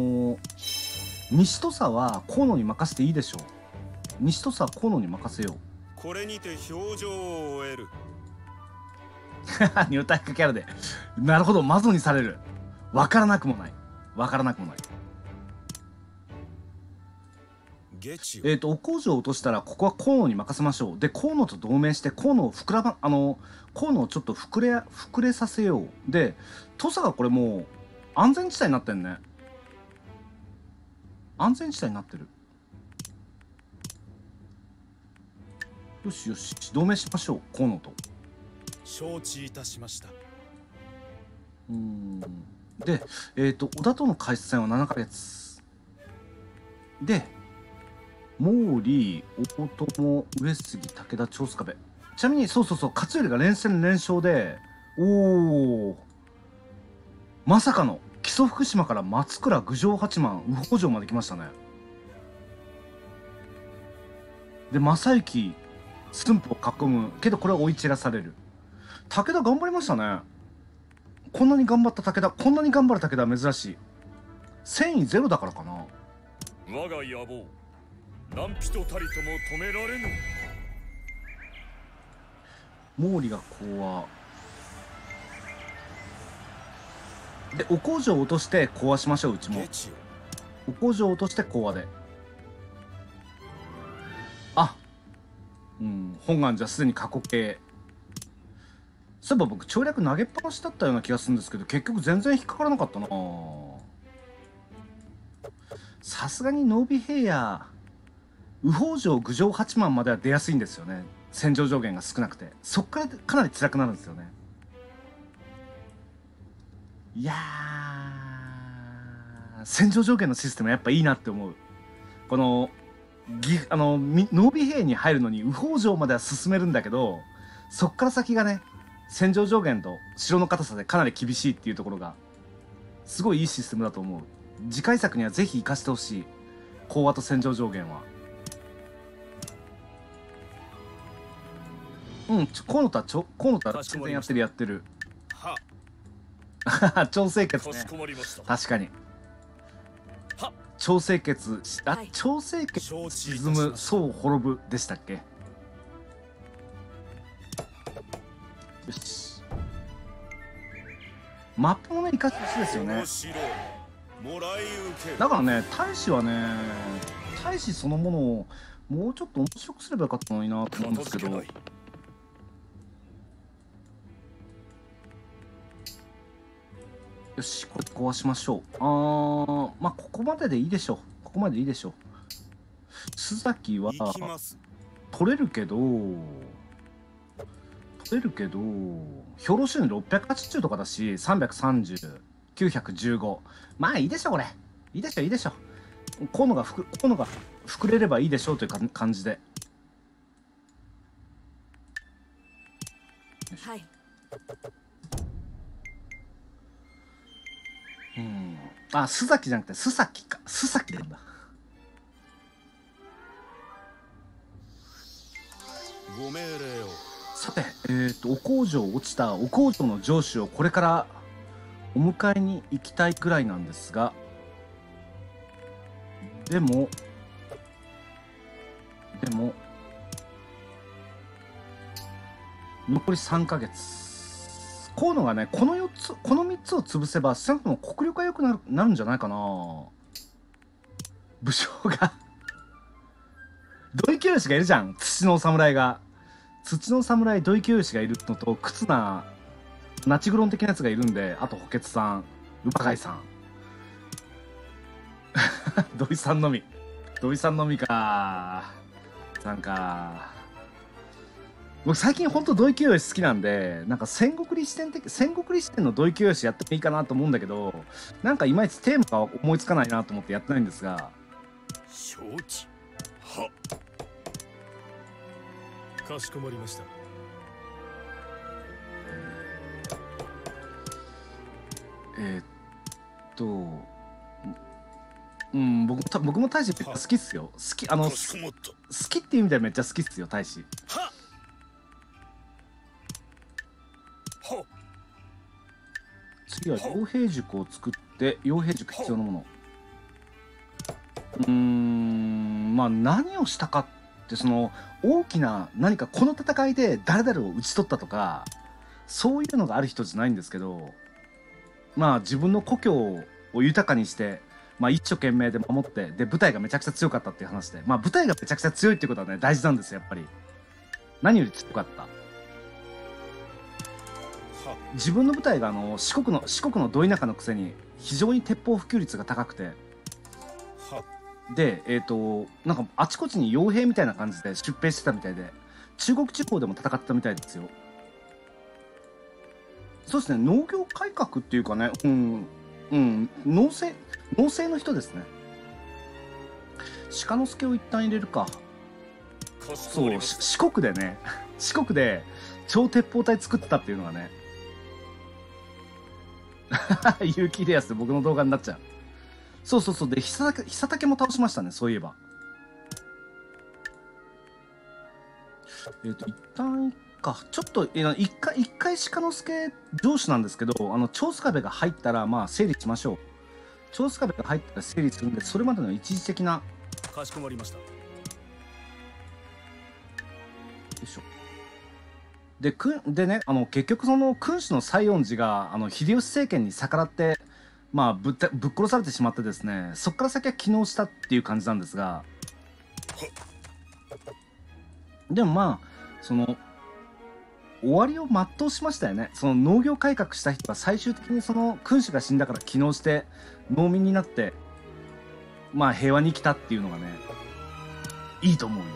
西土佐は河野に任せていいでしょう。西土佐は河野に任せよう。 これにて表情を終える。 ニュータイプキャラで。なるほど、マゾにされる。わからなくもない。お工場を落としたらここは河野に任せましょう。で河野と同盟して河野を河野をちょっと膨れさせよう。で土佐がこれもう安全地帯になってんね。安全地帯になってる。よしよし、同盟しましょう、河野と。 承知いたしました。 で織田との開戦は7ヶ月で、毛利、大友、上杉、武田、長宗我部。ちなみにそう勝頼が連戦連勝で、おお、まさかの木曽福島から松倉、郡上八幡、右北条まで来ましたね。で正行、駿府を囲むけどこれは追い散らされる。武田頑張りましたね。こんなに頑張った武田、こんなに頑張る武田は珍しい。戦意ゼロだからかな。 我が野望何人たりとも止められぬ。 毛利が講和で、お工場を落として講和しましょう。うちもお工場を落として講和で。あ、本願じゃすでに過去形。そういえば僕調略投げっぱなしだったような気がするんですけど、結局全然引っかからなかったな。さすがに濃尾平野、右北条、郡上八幡までは出やすいんですよね。戦場上限が少なくて、そっからかなり辛くなるんですよね。いやー、戦場上限のシステムやっぱいいなって思う。この濃尾平野に入るのに右北条までは進めるんだけど、そっから先がね、戦場上限と城の硬さでかなり厳しいっていうところがすごいいいシステムだと思う。次回作にはぜひ生かしてほしい、講和と戦場上限は。河野とは全然やってる。調整決ね。確かに。調整決、調整決沈む、そう滅ぶでしたっけ。よし。マップもね、生かしてほしいですよね。だからね、大使はね、大使そのものをもうちょっと面白くすればよかったのになと思うんですけど。よし、これ壊しましょう。まあここまででいいでしょう。須崎は取れるけど兵糧収入680とかだし、330、915。まあいいでしょ、これ。いいでしょ。河野が膨れればいいでしょうという感じで。 はい。 あ、須崎じゃなくて須崎か。須崎なんだ。 ご命令を。 さて、お工場落ちたお工場の上司をこれからお迎えに行きたいくらいなんですが、でも残り3ヶ月。こういうのがね、この3つを潰せば少なくとも国力が良くなるんじゃないかな。武将が土井清がいるじゃん。土の侍が。土の侍土井清がいるのと、忽那ナチグロン的なやつがいるんで、あと補欠さん、ウパガイさん土井さんのみかなんか僕最近ほんと土井清好きなんで、なんか戦国立志伝の土井清やってもいいかなと思うんだけど、なんかいまいちテーマが思いつかないなと思ってやってないんですが。 承知。はっ、かしこまりました。 僕も大使めっちゃ好きっすよ。好きっていう意味ではめっちゃ好きっすよ、大使。次は傭兵塾を作って、傭兵塾必要なもの。まあ何をしたかって、その大きな何かこの戦いで誰々を討ち取ったとか、そういうのがある人じゃないんですけど、まあ自分の故郷を豊かにして、まあ一生懸命で守って、で舞台がめちゃくちゃ強かったっていう話で、まあ舞台がめちゃくちゃ強いっていうことはね、大事なんですよ、やっぱり。何より強かった。自分の舞台が四国のど田舎のくせに非常に鉄砲普及率が高くて、でなんかあちこちに傭兵みたいな感じで出兵してたみたいで、中国地方でも戦ってたみたいですよ。そうですね、農業改革っていうかね、農政の人ですね。鹿之助を一旦入れるか。そう、四国で超鉄砲隊作ってたっていうのがね結城秀康で僕の動画になっちゃう。そうで、久武も倒しましたね、そういえば。一旦ちょっと一回鹿之助上司なんですけど、長塚部が入ったらまあ整理しましょう。長塚部が入ったら整理するんで、それまでの一時的な。 かしこまりました。よいしょ。でね、結局その君主の西園寺が秀吉政権に逆らって、まあぶっ殺されてしまってですね、そこから先は機能したっていう感じなんですが、でもまあその終わりを全うしましたよね。その農業改革した人が最終的にその君主が死んだから機能して農民になって、まあ平和に生きたっていうのがね、いいと思うよ。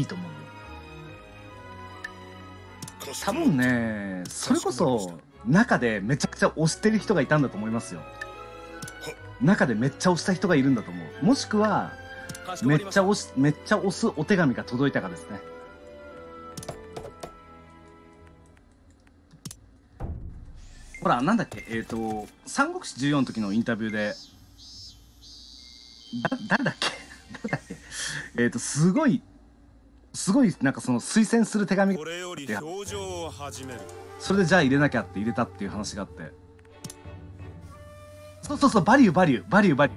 多分ね、それこそ中でめちゃくちゃ推してる人がいたんだと思いますよ。中でめっちゃ推した人がいるんだと思う。もしくはめっちゃ推すお手紙が届いたかですね。ほら、なんだっけ、三国志14の時のインタビューで、誰だっけすごい、なんかその推薦する手紙が、それでじゃあ入れなきゃって入れたっていう話があって。そう、バリュー。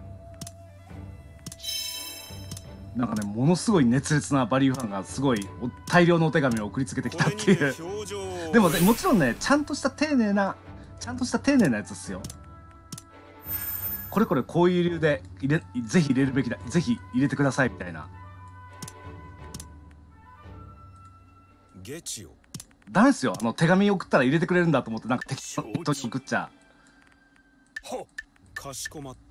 なんかね、ものすごい熱烈なバリューファンがすごい大量のお手紙を送りつけてきたっていう。でもね、もちろんね、ちゃんとした丁寧なやつっすよ。これこういう理由でぜひ入れるべきだ、ぜひ入れてくださいみたいな。ダメですよ、手紙送ったら入れてくれるんだと思って、なんか適当に送っちゃう。 かしこまった。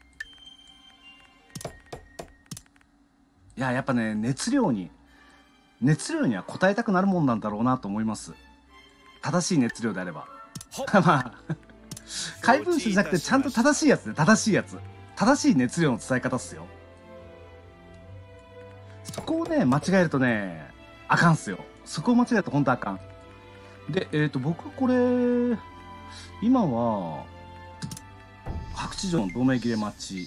いや、やっぱね、熱量には応えたくなるもんなんだろうなと思います。正しい熱量であればまあ怪文書じゃなくてちゃんと正しいやつ。正しい熱量の伝え方っすよ。そこをね間違えるとねあかんっすよ。そこを間違えると本当あかん。 で僕これ今は白地城の同盟切れ待ち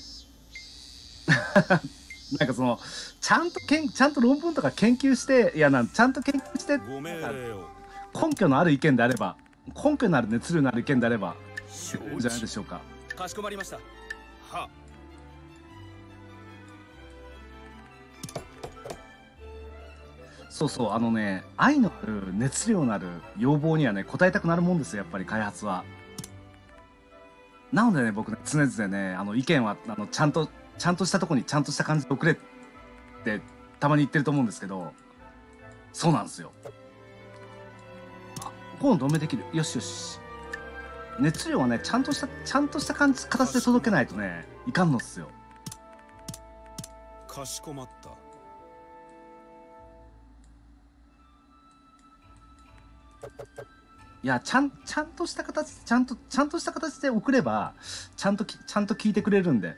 なんかそのちゃんと論文とか研究してちゃんと研究してご命令を。 根拠のある意見であれば根拠のある熱量のある意見であれば承いいんじゃないでしょうか。 かしこまりました。 は。 そうそう愛のある熱量のある要望にはね応えたくなるもんですよ、やっぱり開発は。なのでね僕ね常々ね意見はちゃんとしたとこにちゃんとした感じで送れってたまに言ってると思うんですけど、そうなんですよ。あ、こう同盟できる。よしよし。熱量はねちゃんとした形で届けないとねいかんのっすよ。 かしこまった。 いやちゃんとした形ちゃんとした形で送ればちゃんと聞いてくれるんで。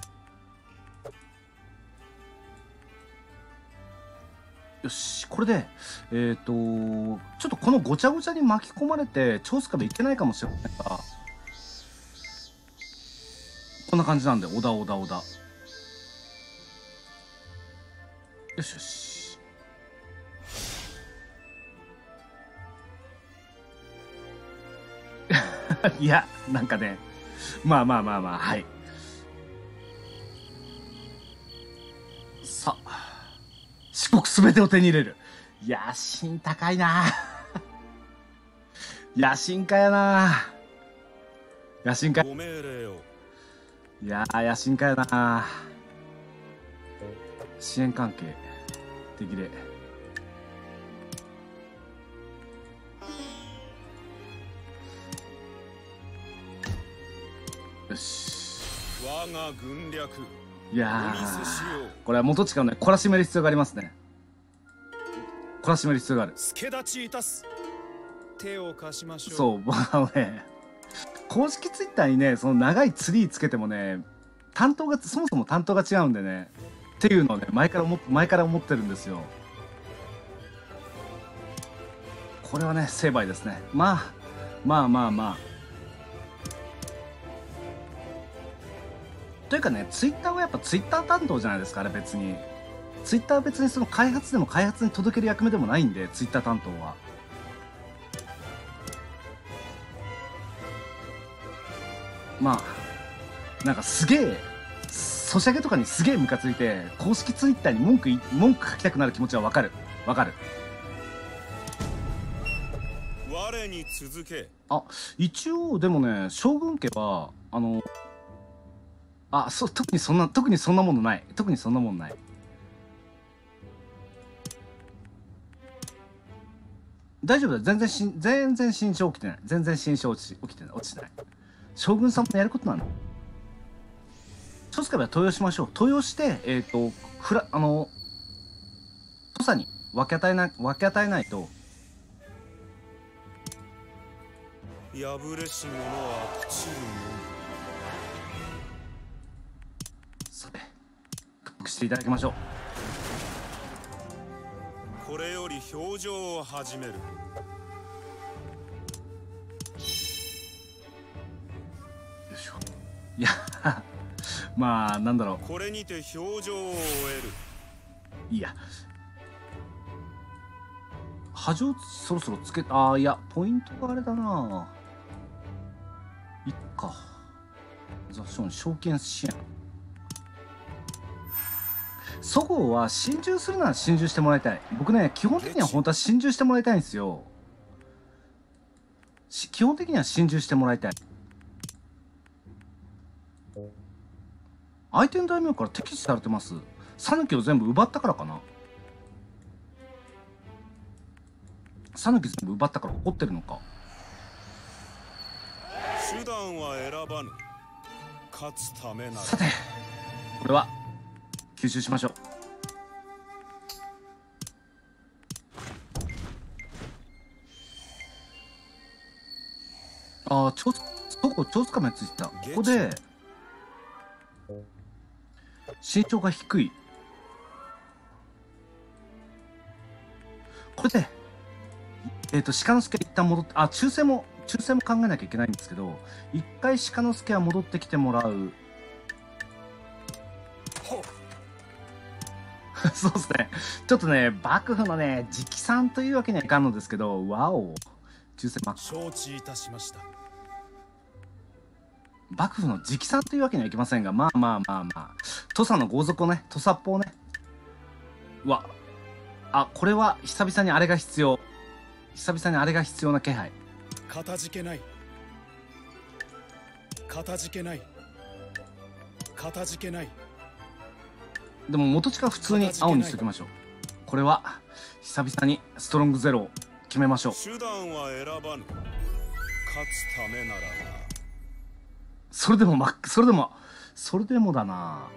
よし、これでちょっとこのごちゃごちゃに巻き込まれて超スカベいけないかもしれないが、こんな感じなんで、小田よしよし。いやなんかねまあはい。さあ四国すべてを手に入れる。野心高いな野心家やな。野心家。 ご命令を。 いやー野心家やな。支援関係手切れ。よし。 我が軍略。 いやお見せしよう。 これは元近をね懲らしめる必要がありますね。懲らしめる必要がある。 助立ちいたす。手を貸しましょう。 そう公式ツイッターにねその長いツリーつけてもねそもそも担当が違うんでねっていうのをね前から思ってるんですよ。これはね成敗ですね。まあというかねツイッターはやっぱツイッター担当じゃないですか。あれ別にツイッターは別にその開発に届ける役目でもないんで、ツイッター担当は。まあなんかすげえソシャゲとかにすげえムカついて公式ツイッターに文句書きたくなる気持ちはわかる。 我に続け。 あ、一応でもね将軍家は特にそんなものない。大丈夫だ。全然新章起きてない。起きてない。落ちてない。将軍さんもやることなんだ。超スカベは登用しましょう。登用して土佐に分け与えないと。 破れし者は朽ちるのみ。 さて屈服していただきましょう。 これより表情を始める。 よいしょ。いやまあなんだろこれにて表情を終える。 う。いや波状そろそろつけいやポイントがあれだな。いっか。雑誌証券支援。そごうは心中するなら心中してもらいたい。僕ね基本的には本当は心中してもらいたいんですよ。基本的には心中してもらいたい。相手の大名から敵視されてます。讃岐を全部奪ったからかな。讃岐全部奪ったから怒ってるのか。 手段は選ばぬ。勝つためなら。 さてこれは吸収しましょう。超つかめついてた。ここで身長が低い。これで鹿之助一旦戻って、あ、忠誠も考えなきゃいけないんですけど、一回鹿之助は戻ってきてもらう。そうですね。ちょっとね、幕府のね、直参というわけにはいかんのですけど、わお、忠誠承知いたしました。 幕府の直参というわけにはいきませんが、まあまあまあまあ、土佐の豪族をね、土佐っぽをね、うわ、あ、これは久々にあれが必要。久々にあれが必要な気配。 かたじけない。かたじけない。かたじけない。 でも元近普通に青にしときましょう。これは久々にストロングゼロを決めましょう。 手段は選ばぬ。勝つためならな。 それでもだな。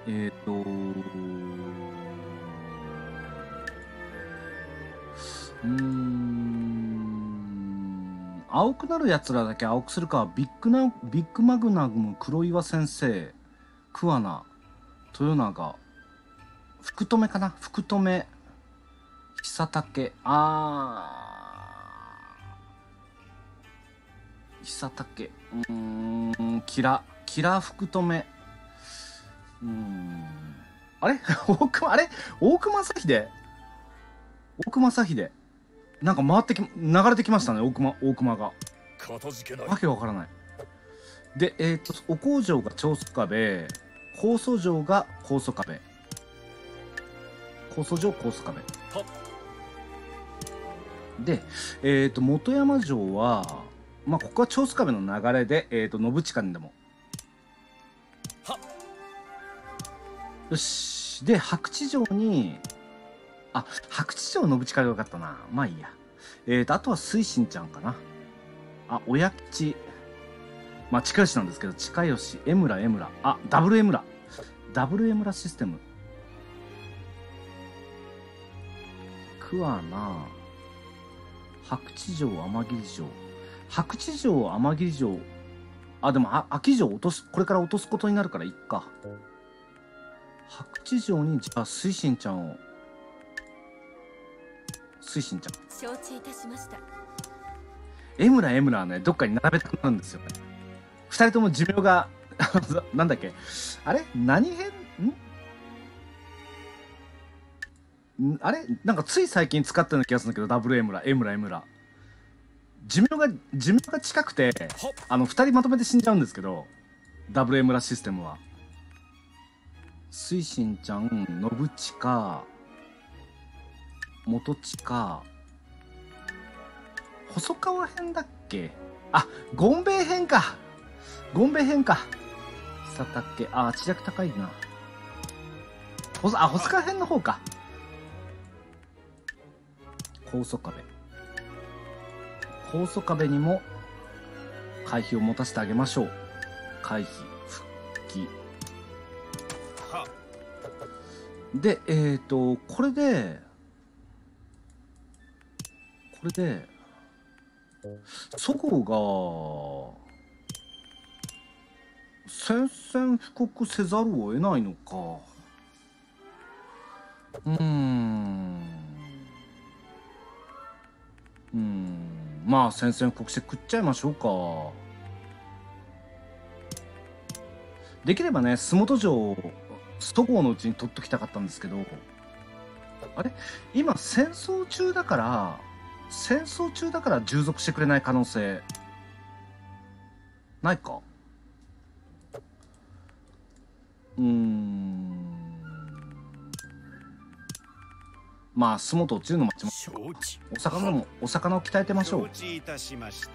青くなるやつらだけ青くするか。ビッグマグナム黒岩先生、桑名豊永福留かな。福留久武、久武、キラ福留、あれ大隈正秀なんか流れてきましたね。大隈がかたじけない。 わけがわからない。でお工場が長宗我部、高祖城が高祖壁、高祖城高祖壁で、本山城はまあここは長宗我部の流れで信近にでもよし。で白地城に白地城信近がよかったな。まあいいや。あとは水心ちゃんかな。親吉、まあ近吉なんですけど、近吉、江村、ダブル江村システム。桑名、白地城、天城城、白地城、天城城。でも秋城これから落とすことになるからいっか。白地城にじゃあ水心ちゃんを。承知いたしました。江村はね、どっかに並べたくなるんですよね。二人とも寿命がなんだっけ、あれ何編あれなんかつい最近使ったような気がするんだけど、ダブル江村寿命が近くて二人まとめて死んじゃうんですけど、ダブル江村システムは水心ちゃん、信近、元近、細川編だっけ。権兵衛編か。久武、知略高いな。細川編の方か。高祖壁にも回避を持たせてあげましょう。回避復帰でこれでそごうが宣戦布告せざるを得ないのか。まあ宣戦布告して食っちゃいましょうか。できればね、洲本城をそごうのうちに取っときたかったんですけど、あれ今戦争中だから従属してくれない可能性ないか。まあ洲本を中の町もお魚を鍛えてましょう。 承知いたしました。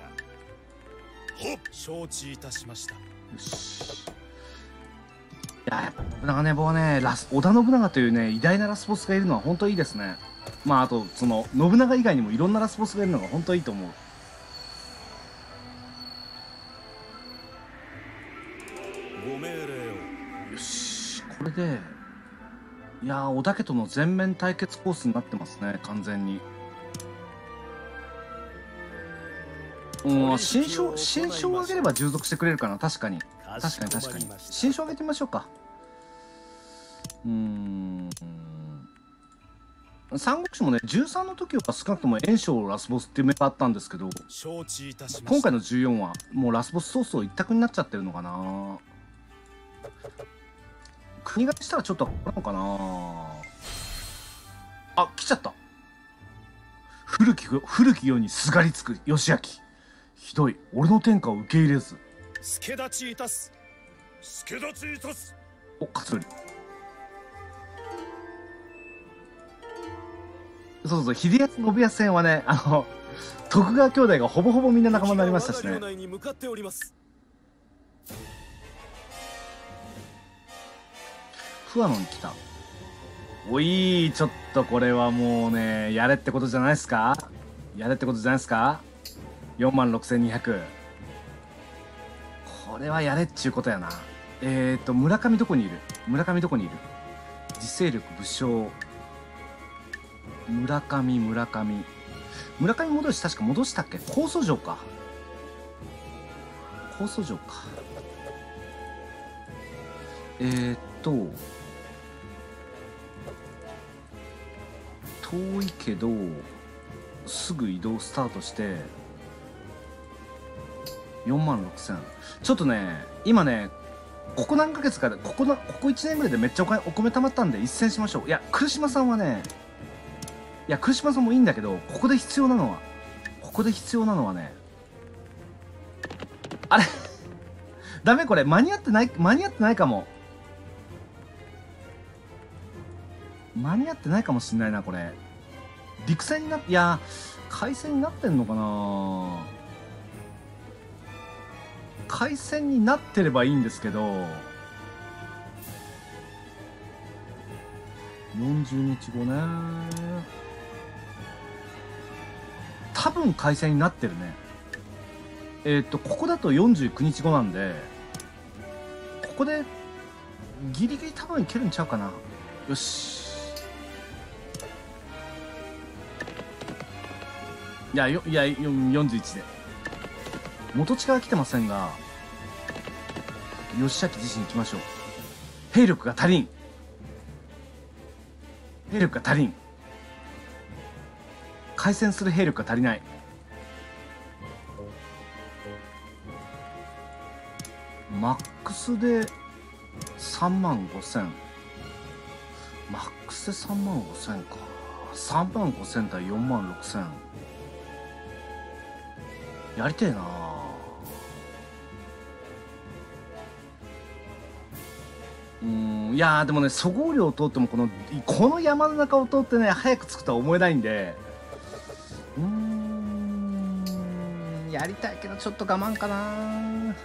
承知いたしました。 よし。いや、やっぱ信長ね、僕はね、織田信長というね、偉大なラスボスがいるのは本当にいいですね。まああとその信長以外にもいろんなラスボスがいるのが本当にいいと思う。 ご命令を。 よし、これでいや織田家との全面対決コースになってますね、完全に。新章を上げれば従属してくれるかな。確かに新章上げてみましょうか。 三国志もね13の時は少なくとも炎章ラスボスっていうメンバーあったんですけど、 承知いたしました。 今回の14はもうラスボス早々一択になっちゃってるのかな。国がしたらちょっとあるのかな。あ、来ちゃった。古き世にすがりつく義明。ひどい、俺の天下を受け入れず。 助立ちいたす。 助立ちいたす。 お、勝頼。そうそう、秀康信康戦はね、徳川兄弟がほぼほぼみんな仲間になりましたしね。 我が領内に向かっております。 不破野に来た。おい、ちょっとこれはもうね、やれってことじゃないですか。やれってことじゃないですか。46,200。これはやれっちゅうことやな。村上どこにいる。村上どこにいる。自制力武将。村上戻し、確か戻したっけ。高祖城か。高祖城か。遠いけどすぐ移動スタートして46,000。ちょっとね今ねここ何ヶ月かでここ1年ぐらいでめっちゃお米貯まったんで一戦しましょう。いや来島さんはね、いや来島さんもいいんだけど、ここで必要なのはね、あれダメ、これ間に合ってないかも。間に合ってないかもしんないな。これ陸戦にいや海戦になってんのかな。海戦になってればいいんですけど、40日後ね、多分海戦になってるね。ここだと49日後なんで、ここでギリギリ多分いけるんちゃうかな。よし、いや41で元近は来てませんが、義明自身行きましょう。兵力が足りん。開戦する兵力が足りない。マックスで35,000。マックスで35,000か。35,000対46,000。やりてえな。いやーでもね、そごう領を通ってもこの山の中を通ってね早く着くとは思えないんで、やりたいけどちょっと我慢かな。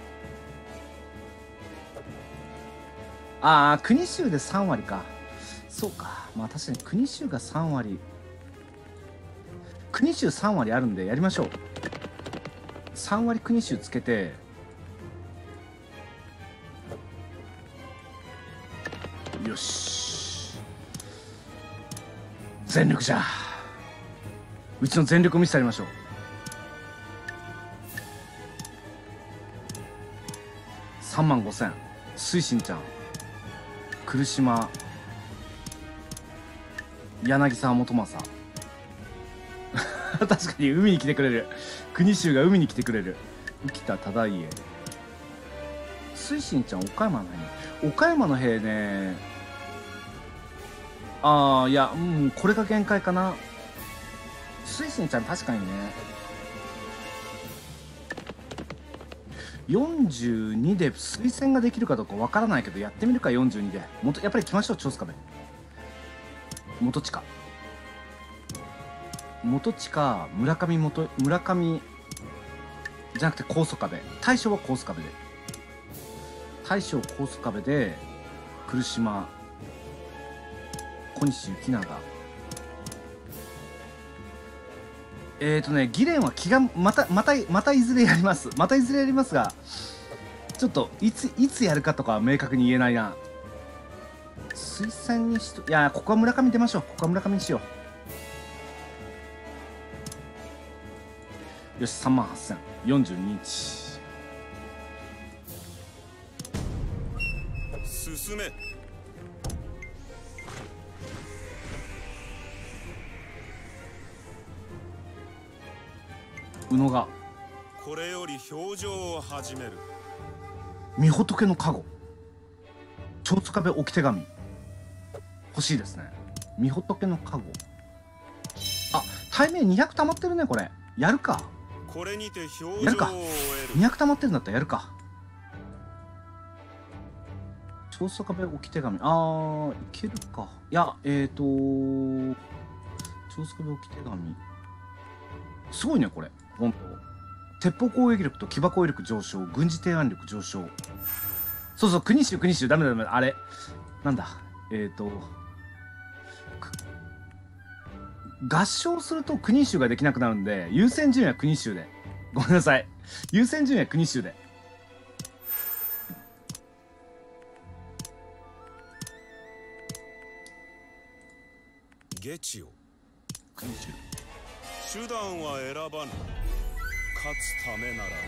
ああ、国衆で3割か。そうか、まあ確かに国衆が3割、国衆3割あるんでやりましょう。3割国衆つけて、よし、全力じゃ。うちの全力を見せてやりましょう。35,000。水心ちゃん、来島、柳沢元正確かに海に来てくれる。国衆が海に来てくれる。浮田忠家、水心ちゃん岡山の兵、岡山の兵ね。ああ、いや、これが限界かな。水心ちゃん確かにね、42で推薦ができるかどうかわからないけどやってみるか。42でやっぱり来ましょう。長須壁、元近、村上じゃなくて高祖壁。大将は高祖壁で、来島、小西行長。議連は気がまたいずれやります。が、ちょっといつやるかとかは明確に言えないな。推薦にいや、ここは村上出ましょう。ここは村上にしよう。よし、38,000。42日。 進め。 宇野がこれより表情を始める。 御仏の加護、長津壁置き手紙欲しいですね。御仏の加護、あ、対面200溜まってるね。これやるか。 これにて表情を終やるか。 える。 200溜まってるんだったらやるか。長津壁置き手紙、いけるか。いや、長津壁置き手紙すごいねこれ。本当鉄砲攻撃力と騎馬攻撃力上昇、軍事提案力上昇。そうそう、国衆ダメだあれなんだ、合唱すると国衆ができなくなるんで、優先順位は国衆で。ごめんなさい、優先順位は国衆で。 ゲチよ、 国衆、 手段は選ばぬ。勝つためならな。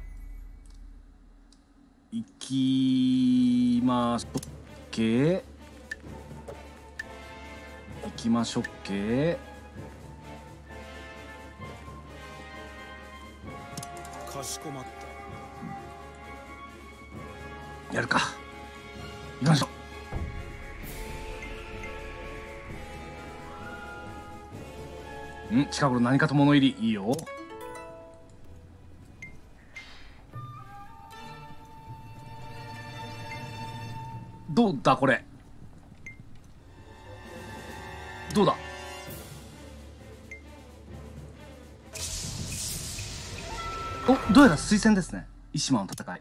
いきましょっけ。いきましょっけ。 かしこまった。 やるか。いきましょう。近頃何かと物入りいいよ。どうだこれ、どうだ。どうやら推薦ですね。石間の戦い、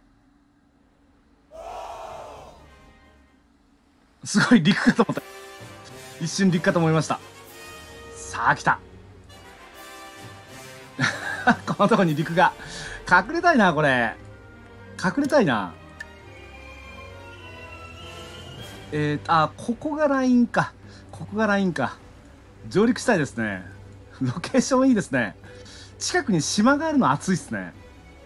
すごい陸かと思った。一瞬陸かと思いました。さあ来たこのとこに陸が隠れたいな。これ隠れたいな。ここがラインか。ここがラインか。上陸したいですね。ロケーションいいですね。近くに島があるの熱いっすね。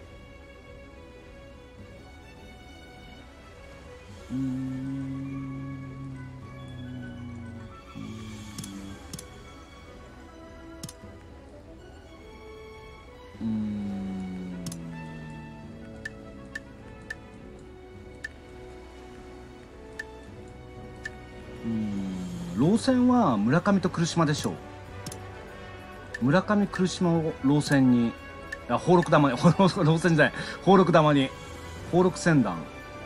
路線は村上と来島でしょう。村上来島を路線に、宝禄玉に路線じゃない、宝禄玉に宝禄船団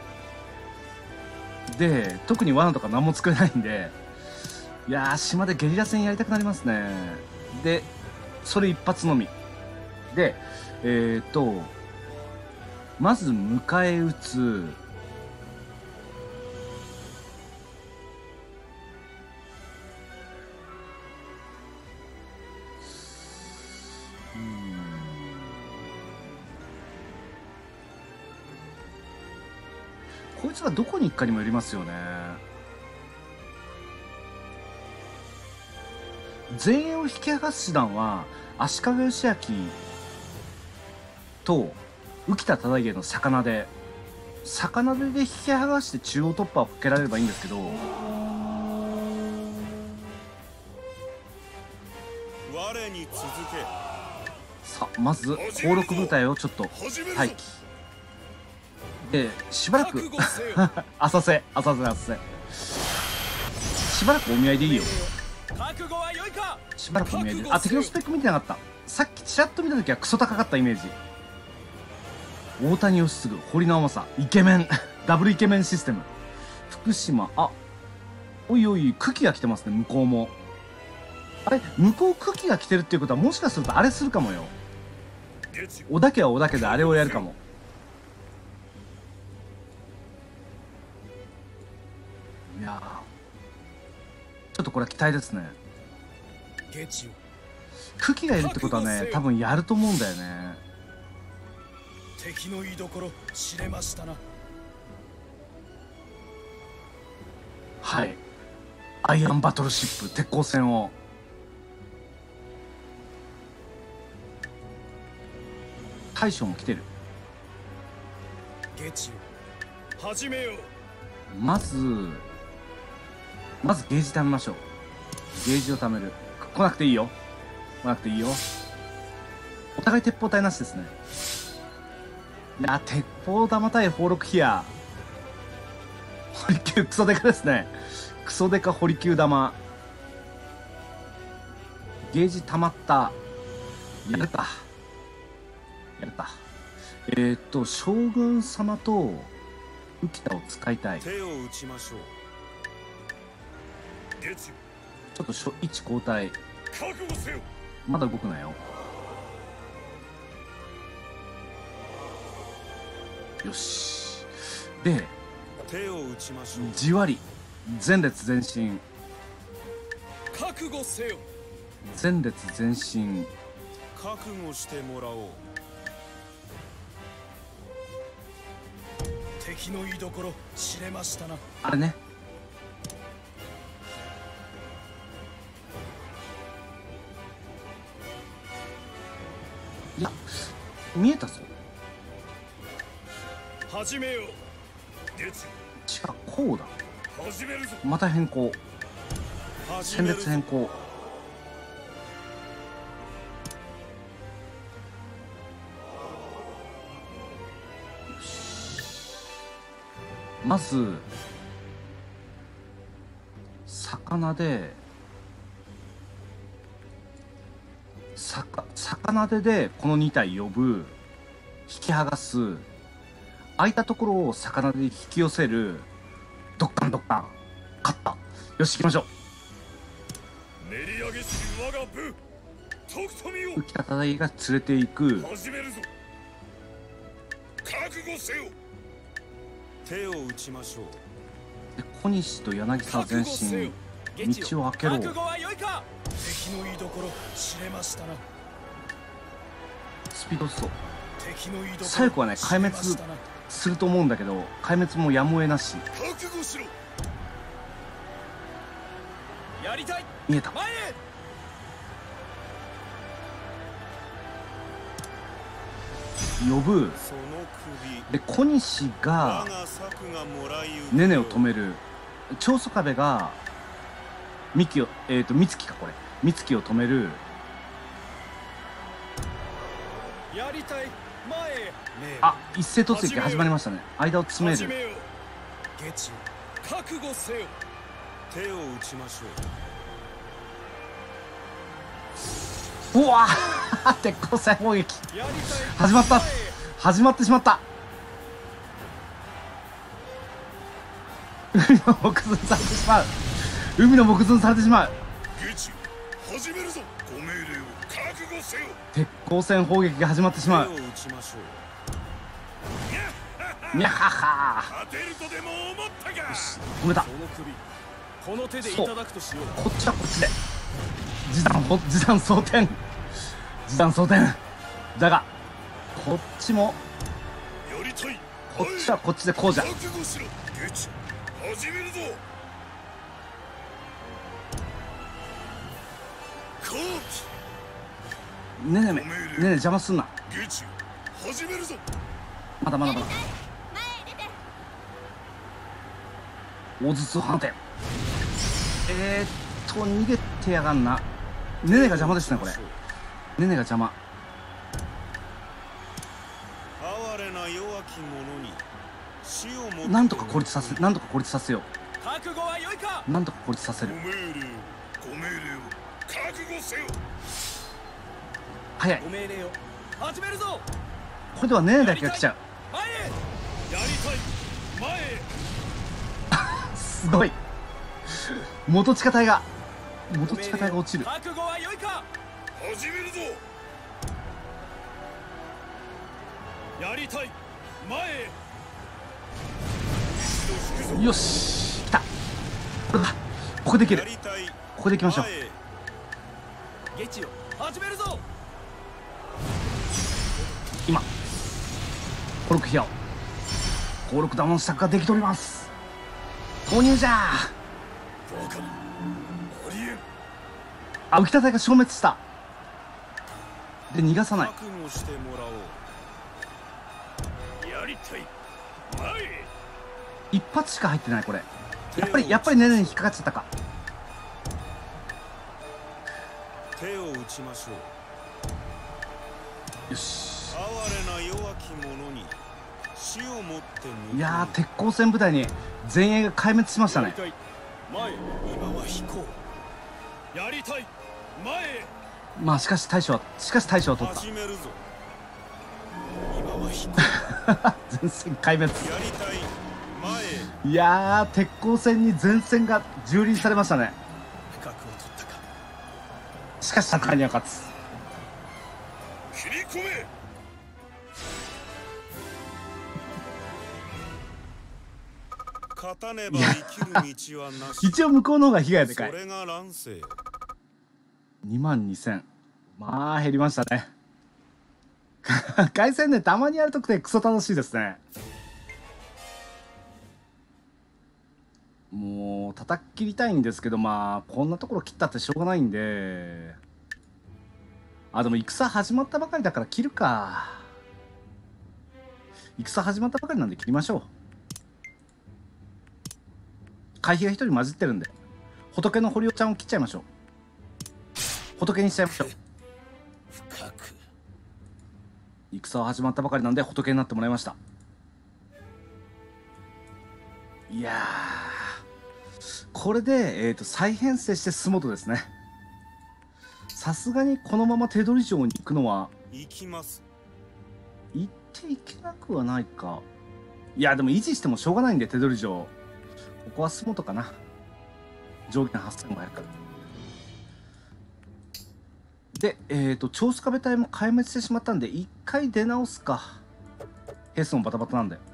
で、特に罠とか何も作れないんで、いやー島でゲリラ戦やりたくなりますね。でそれ一発のみで、まず迎え撃つ。こいつがどこに行くかにもよりますよね。前衛を引き剥がす手段は足利義昭と浮田忠家の魚手で引き剥がして中央突破をかけられればいいんですけど、 我に続け。 さあまず宝禄部隊をちょっと待機で、しばらく浅瀬しばらくお見合いでいいよ。 覚悟は良いか。 しばらくお見合いで。敵のスペック見てなかった。さっきちらっと見た時はクソ高かったイメージ。大谷義嗣、堀直政、イケメンダブルイケメンシステム。福島、おいおい久喜が来てますね。向こうもあれ、向こう久喜が来てるっていうことは、もしかするとあれするかもよ。小田家は小田家であれをやるかも。いやちょっとこれは期待ですね。久喜がいるってことはね、多分やると思うんだよね。 敵の居所知れましたな。 はい、アイアンバトルシップ鉄鋼戦を。大将も来てる。 始めよう。 まずゲージ貯めましょう。ゲージを貯める。来なくていいよ。来なくていいよ。 お互い鉄砲隊なしですね。いや、鉄砲玉対砲録ヒア。堀球クソデカですね。クソデカ堀球玉。ゲージ溜まった。やるか。やるか。将軍様と浮田を使いたい。ち手を打ちましょう。月よ、 ょっと位置交代。 覚悟せよ。 まだ動くなよ。よし。で、 手を打ちましょう。 じわり前列前進。 覚悟せよ。 前列前進。 覚悟してもらおう。 敵の居所知れましたな。 あれね。いや、見えたぞ。 始めよう。月よ、 違う、こうだ。 始めるぞ。 また変更。戦始めるぞ。 列変更。まず魚で魚手でこの2体呼ぶ、引き剥がす、空いたところを魚で引き寄せる、ドッカンドッカン。勝った。よし、行きましょう。 練り上げし我が部、とくとみを浮田隊が連れていく。 始めるぞ。覚悟せよ。手を打ちましょう。 で小西と柳沢前進。道を開けろ。 覚悟は良いか。敵の居所知れましたな。 スピード走。 敵の居所最後はね、壊滅すると思うんだけど、壊滅もやむを得なし。 覚悟しろ。 やりたい。 見えた。 前へ。 呼ぶ。 その首、 で小西が我が策がもらい受けよう。 ネネを止める。長宗我部が美月を美月か、これ美月を止める。 やりたい。前へ。 あ、一斉突撃始まりましたね。間を詰める。 始めよう。 月よ、覚悟せよ。 手を打ちましょう。 うわー鉄鋼戦砲撃やりたい。 始まった。 前へ。 始まってしまった。海の木寸されてしまう。海の木寸されてしまう。 月よ、始めるぞ。ご命令を覚悟せよ。 鉄鋼戦砲撃が始まってしまう。 手を打ちましょう。 にゃはは勝てるとでも思ったか。 止めた。 その首この手でいただくとしよう。 こっちはこっちで示談装填。示談装填だが、こっちもやりたい。 こっちはこっちでこうじゃ。 覚悟しろ。月、始めるぞ。コーねねめねね邪魔すんな。 チ、月、始めるぞ。 まだまだまだ。大筒反転。逃げてやがんな。ねねが邪魔ですね、これ。ねねが邪魔。 哀れな弱き者に死をもなんとか孤立させよ覚悟は良いか。 う。なんとか孤立させる。 ご命令を覚悟せよ。 早い。 ご命令を始めるぞ。 これではねねだけが来ちゃう。 前へ。 やりたい。前へ。 すごい。元地下隊が落ちる。 覚悟は良いか。 始めるぞ。やりたい。前へ。一度引くぞ。 よし、来た。これだ。ここでいける。 やりたい。 ここで行きましょう。 前へ。 月よ、始めるぞ。 今登録費用登録弾の支度ができております。投入じゃバカな。ありえん。 あ。浮田隊が消滅した。で逃がさない。 覚悟してもらおう。やりたい。前へ。 一発しか入ってない。これやっぱりねねに引っかかっちゃったか。 手を打ちましょう。 よし。 哀れな弱き者に死をもっていやー、鉄鋼戦部隊に前衛が壊滅しましたね。 前へ。今は飛行。やりたい前へ。 まあしかし大将は取った。 始めるぞ。今は飛行。 前線壊滅。 やりたい前へ。 いやー、鉄鋼戦に前線が蹂躙されましたね。 角を取ったか。 しかし戦いには勝つ。 切り込め。 勝たねば生きる道はなし。 一応向こうの方が被害でかい。 それが乱世よ。 22000。まあ減りましたね。回戦ね、たまにやるとくてクソ楽しいですね。もう叩き切りたいんですけど、まあこんなところ切ったってしょうがないんで。あ、でも戦始まったばかりだから切るか。戦始まったばかりなんで切りましょう。回避が一人混じってるんで、仏の堀尾ちゃんを切っちゃいましょう。仏にしちゃいましょう。 深く。 戦は始まったばかりなんで仏になってもらいました。いやー、これで、再編成して洲本ですね。さすがにこのまま手取り城に行くのは行きます。 行っていけなくはないか。いやでも維持してもしょうがないんで、手取り城ここは洲本かな。上限8500からで、長須壁隊も壊滅してしまったんで一回出直すか。兵数もバタバタなんで。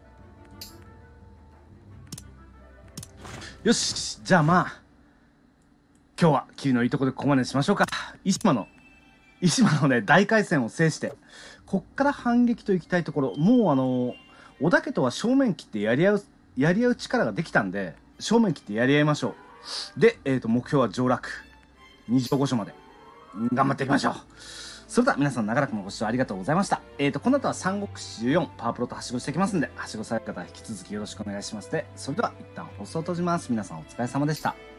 よし、じゃあまあ今日は霧のいいとこでここまでにしましょうか。石間のね大回戦を制して、こっから反撃といきたいところ。もう織田家とは正面切ってやり合う力ができたんで、正面切ってやり合いましょう。で、目標は上洛二条御所まで頑張っていきましょう。それでは皆さん長らくのご視聴ありがとうございました。この後は三国志14パワープロとはしごしていきますんで、はしごされる方は引き続きよろしくお願いします。で、それでは一旦放送を閉じます。皆さんお疲れ様でした。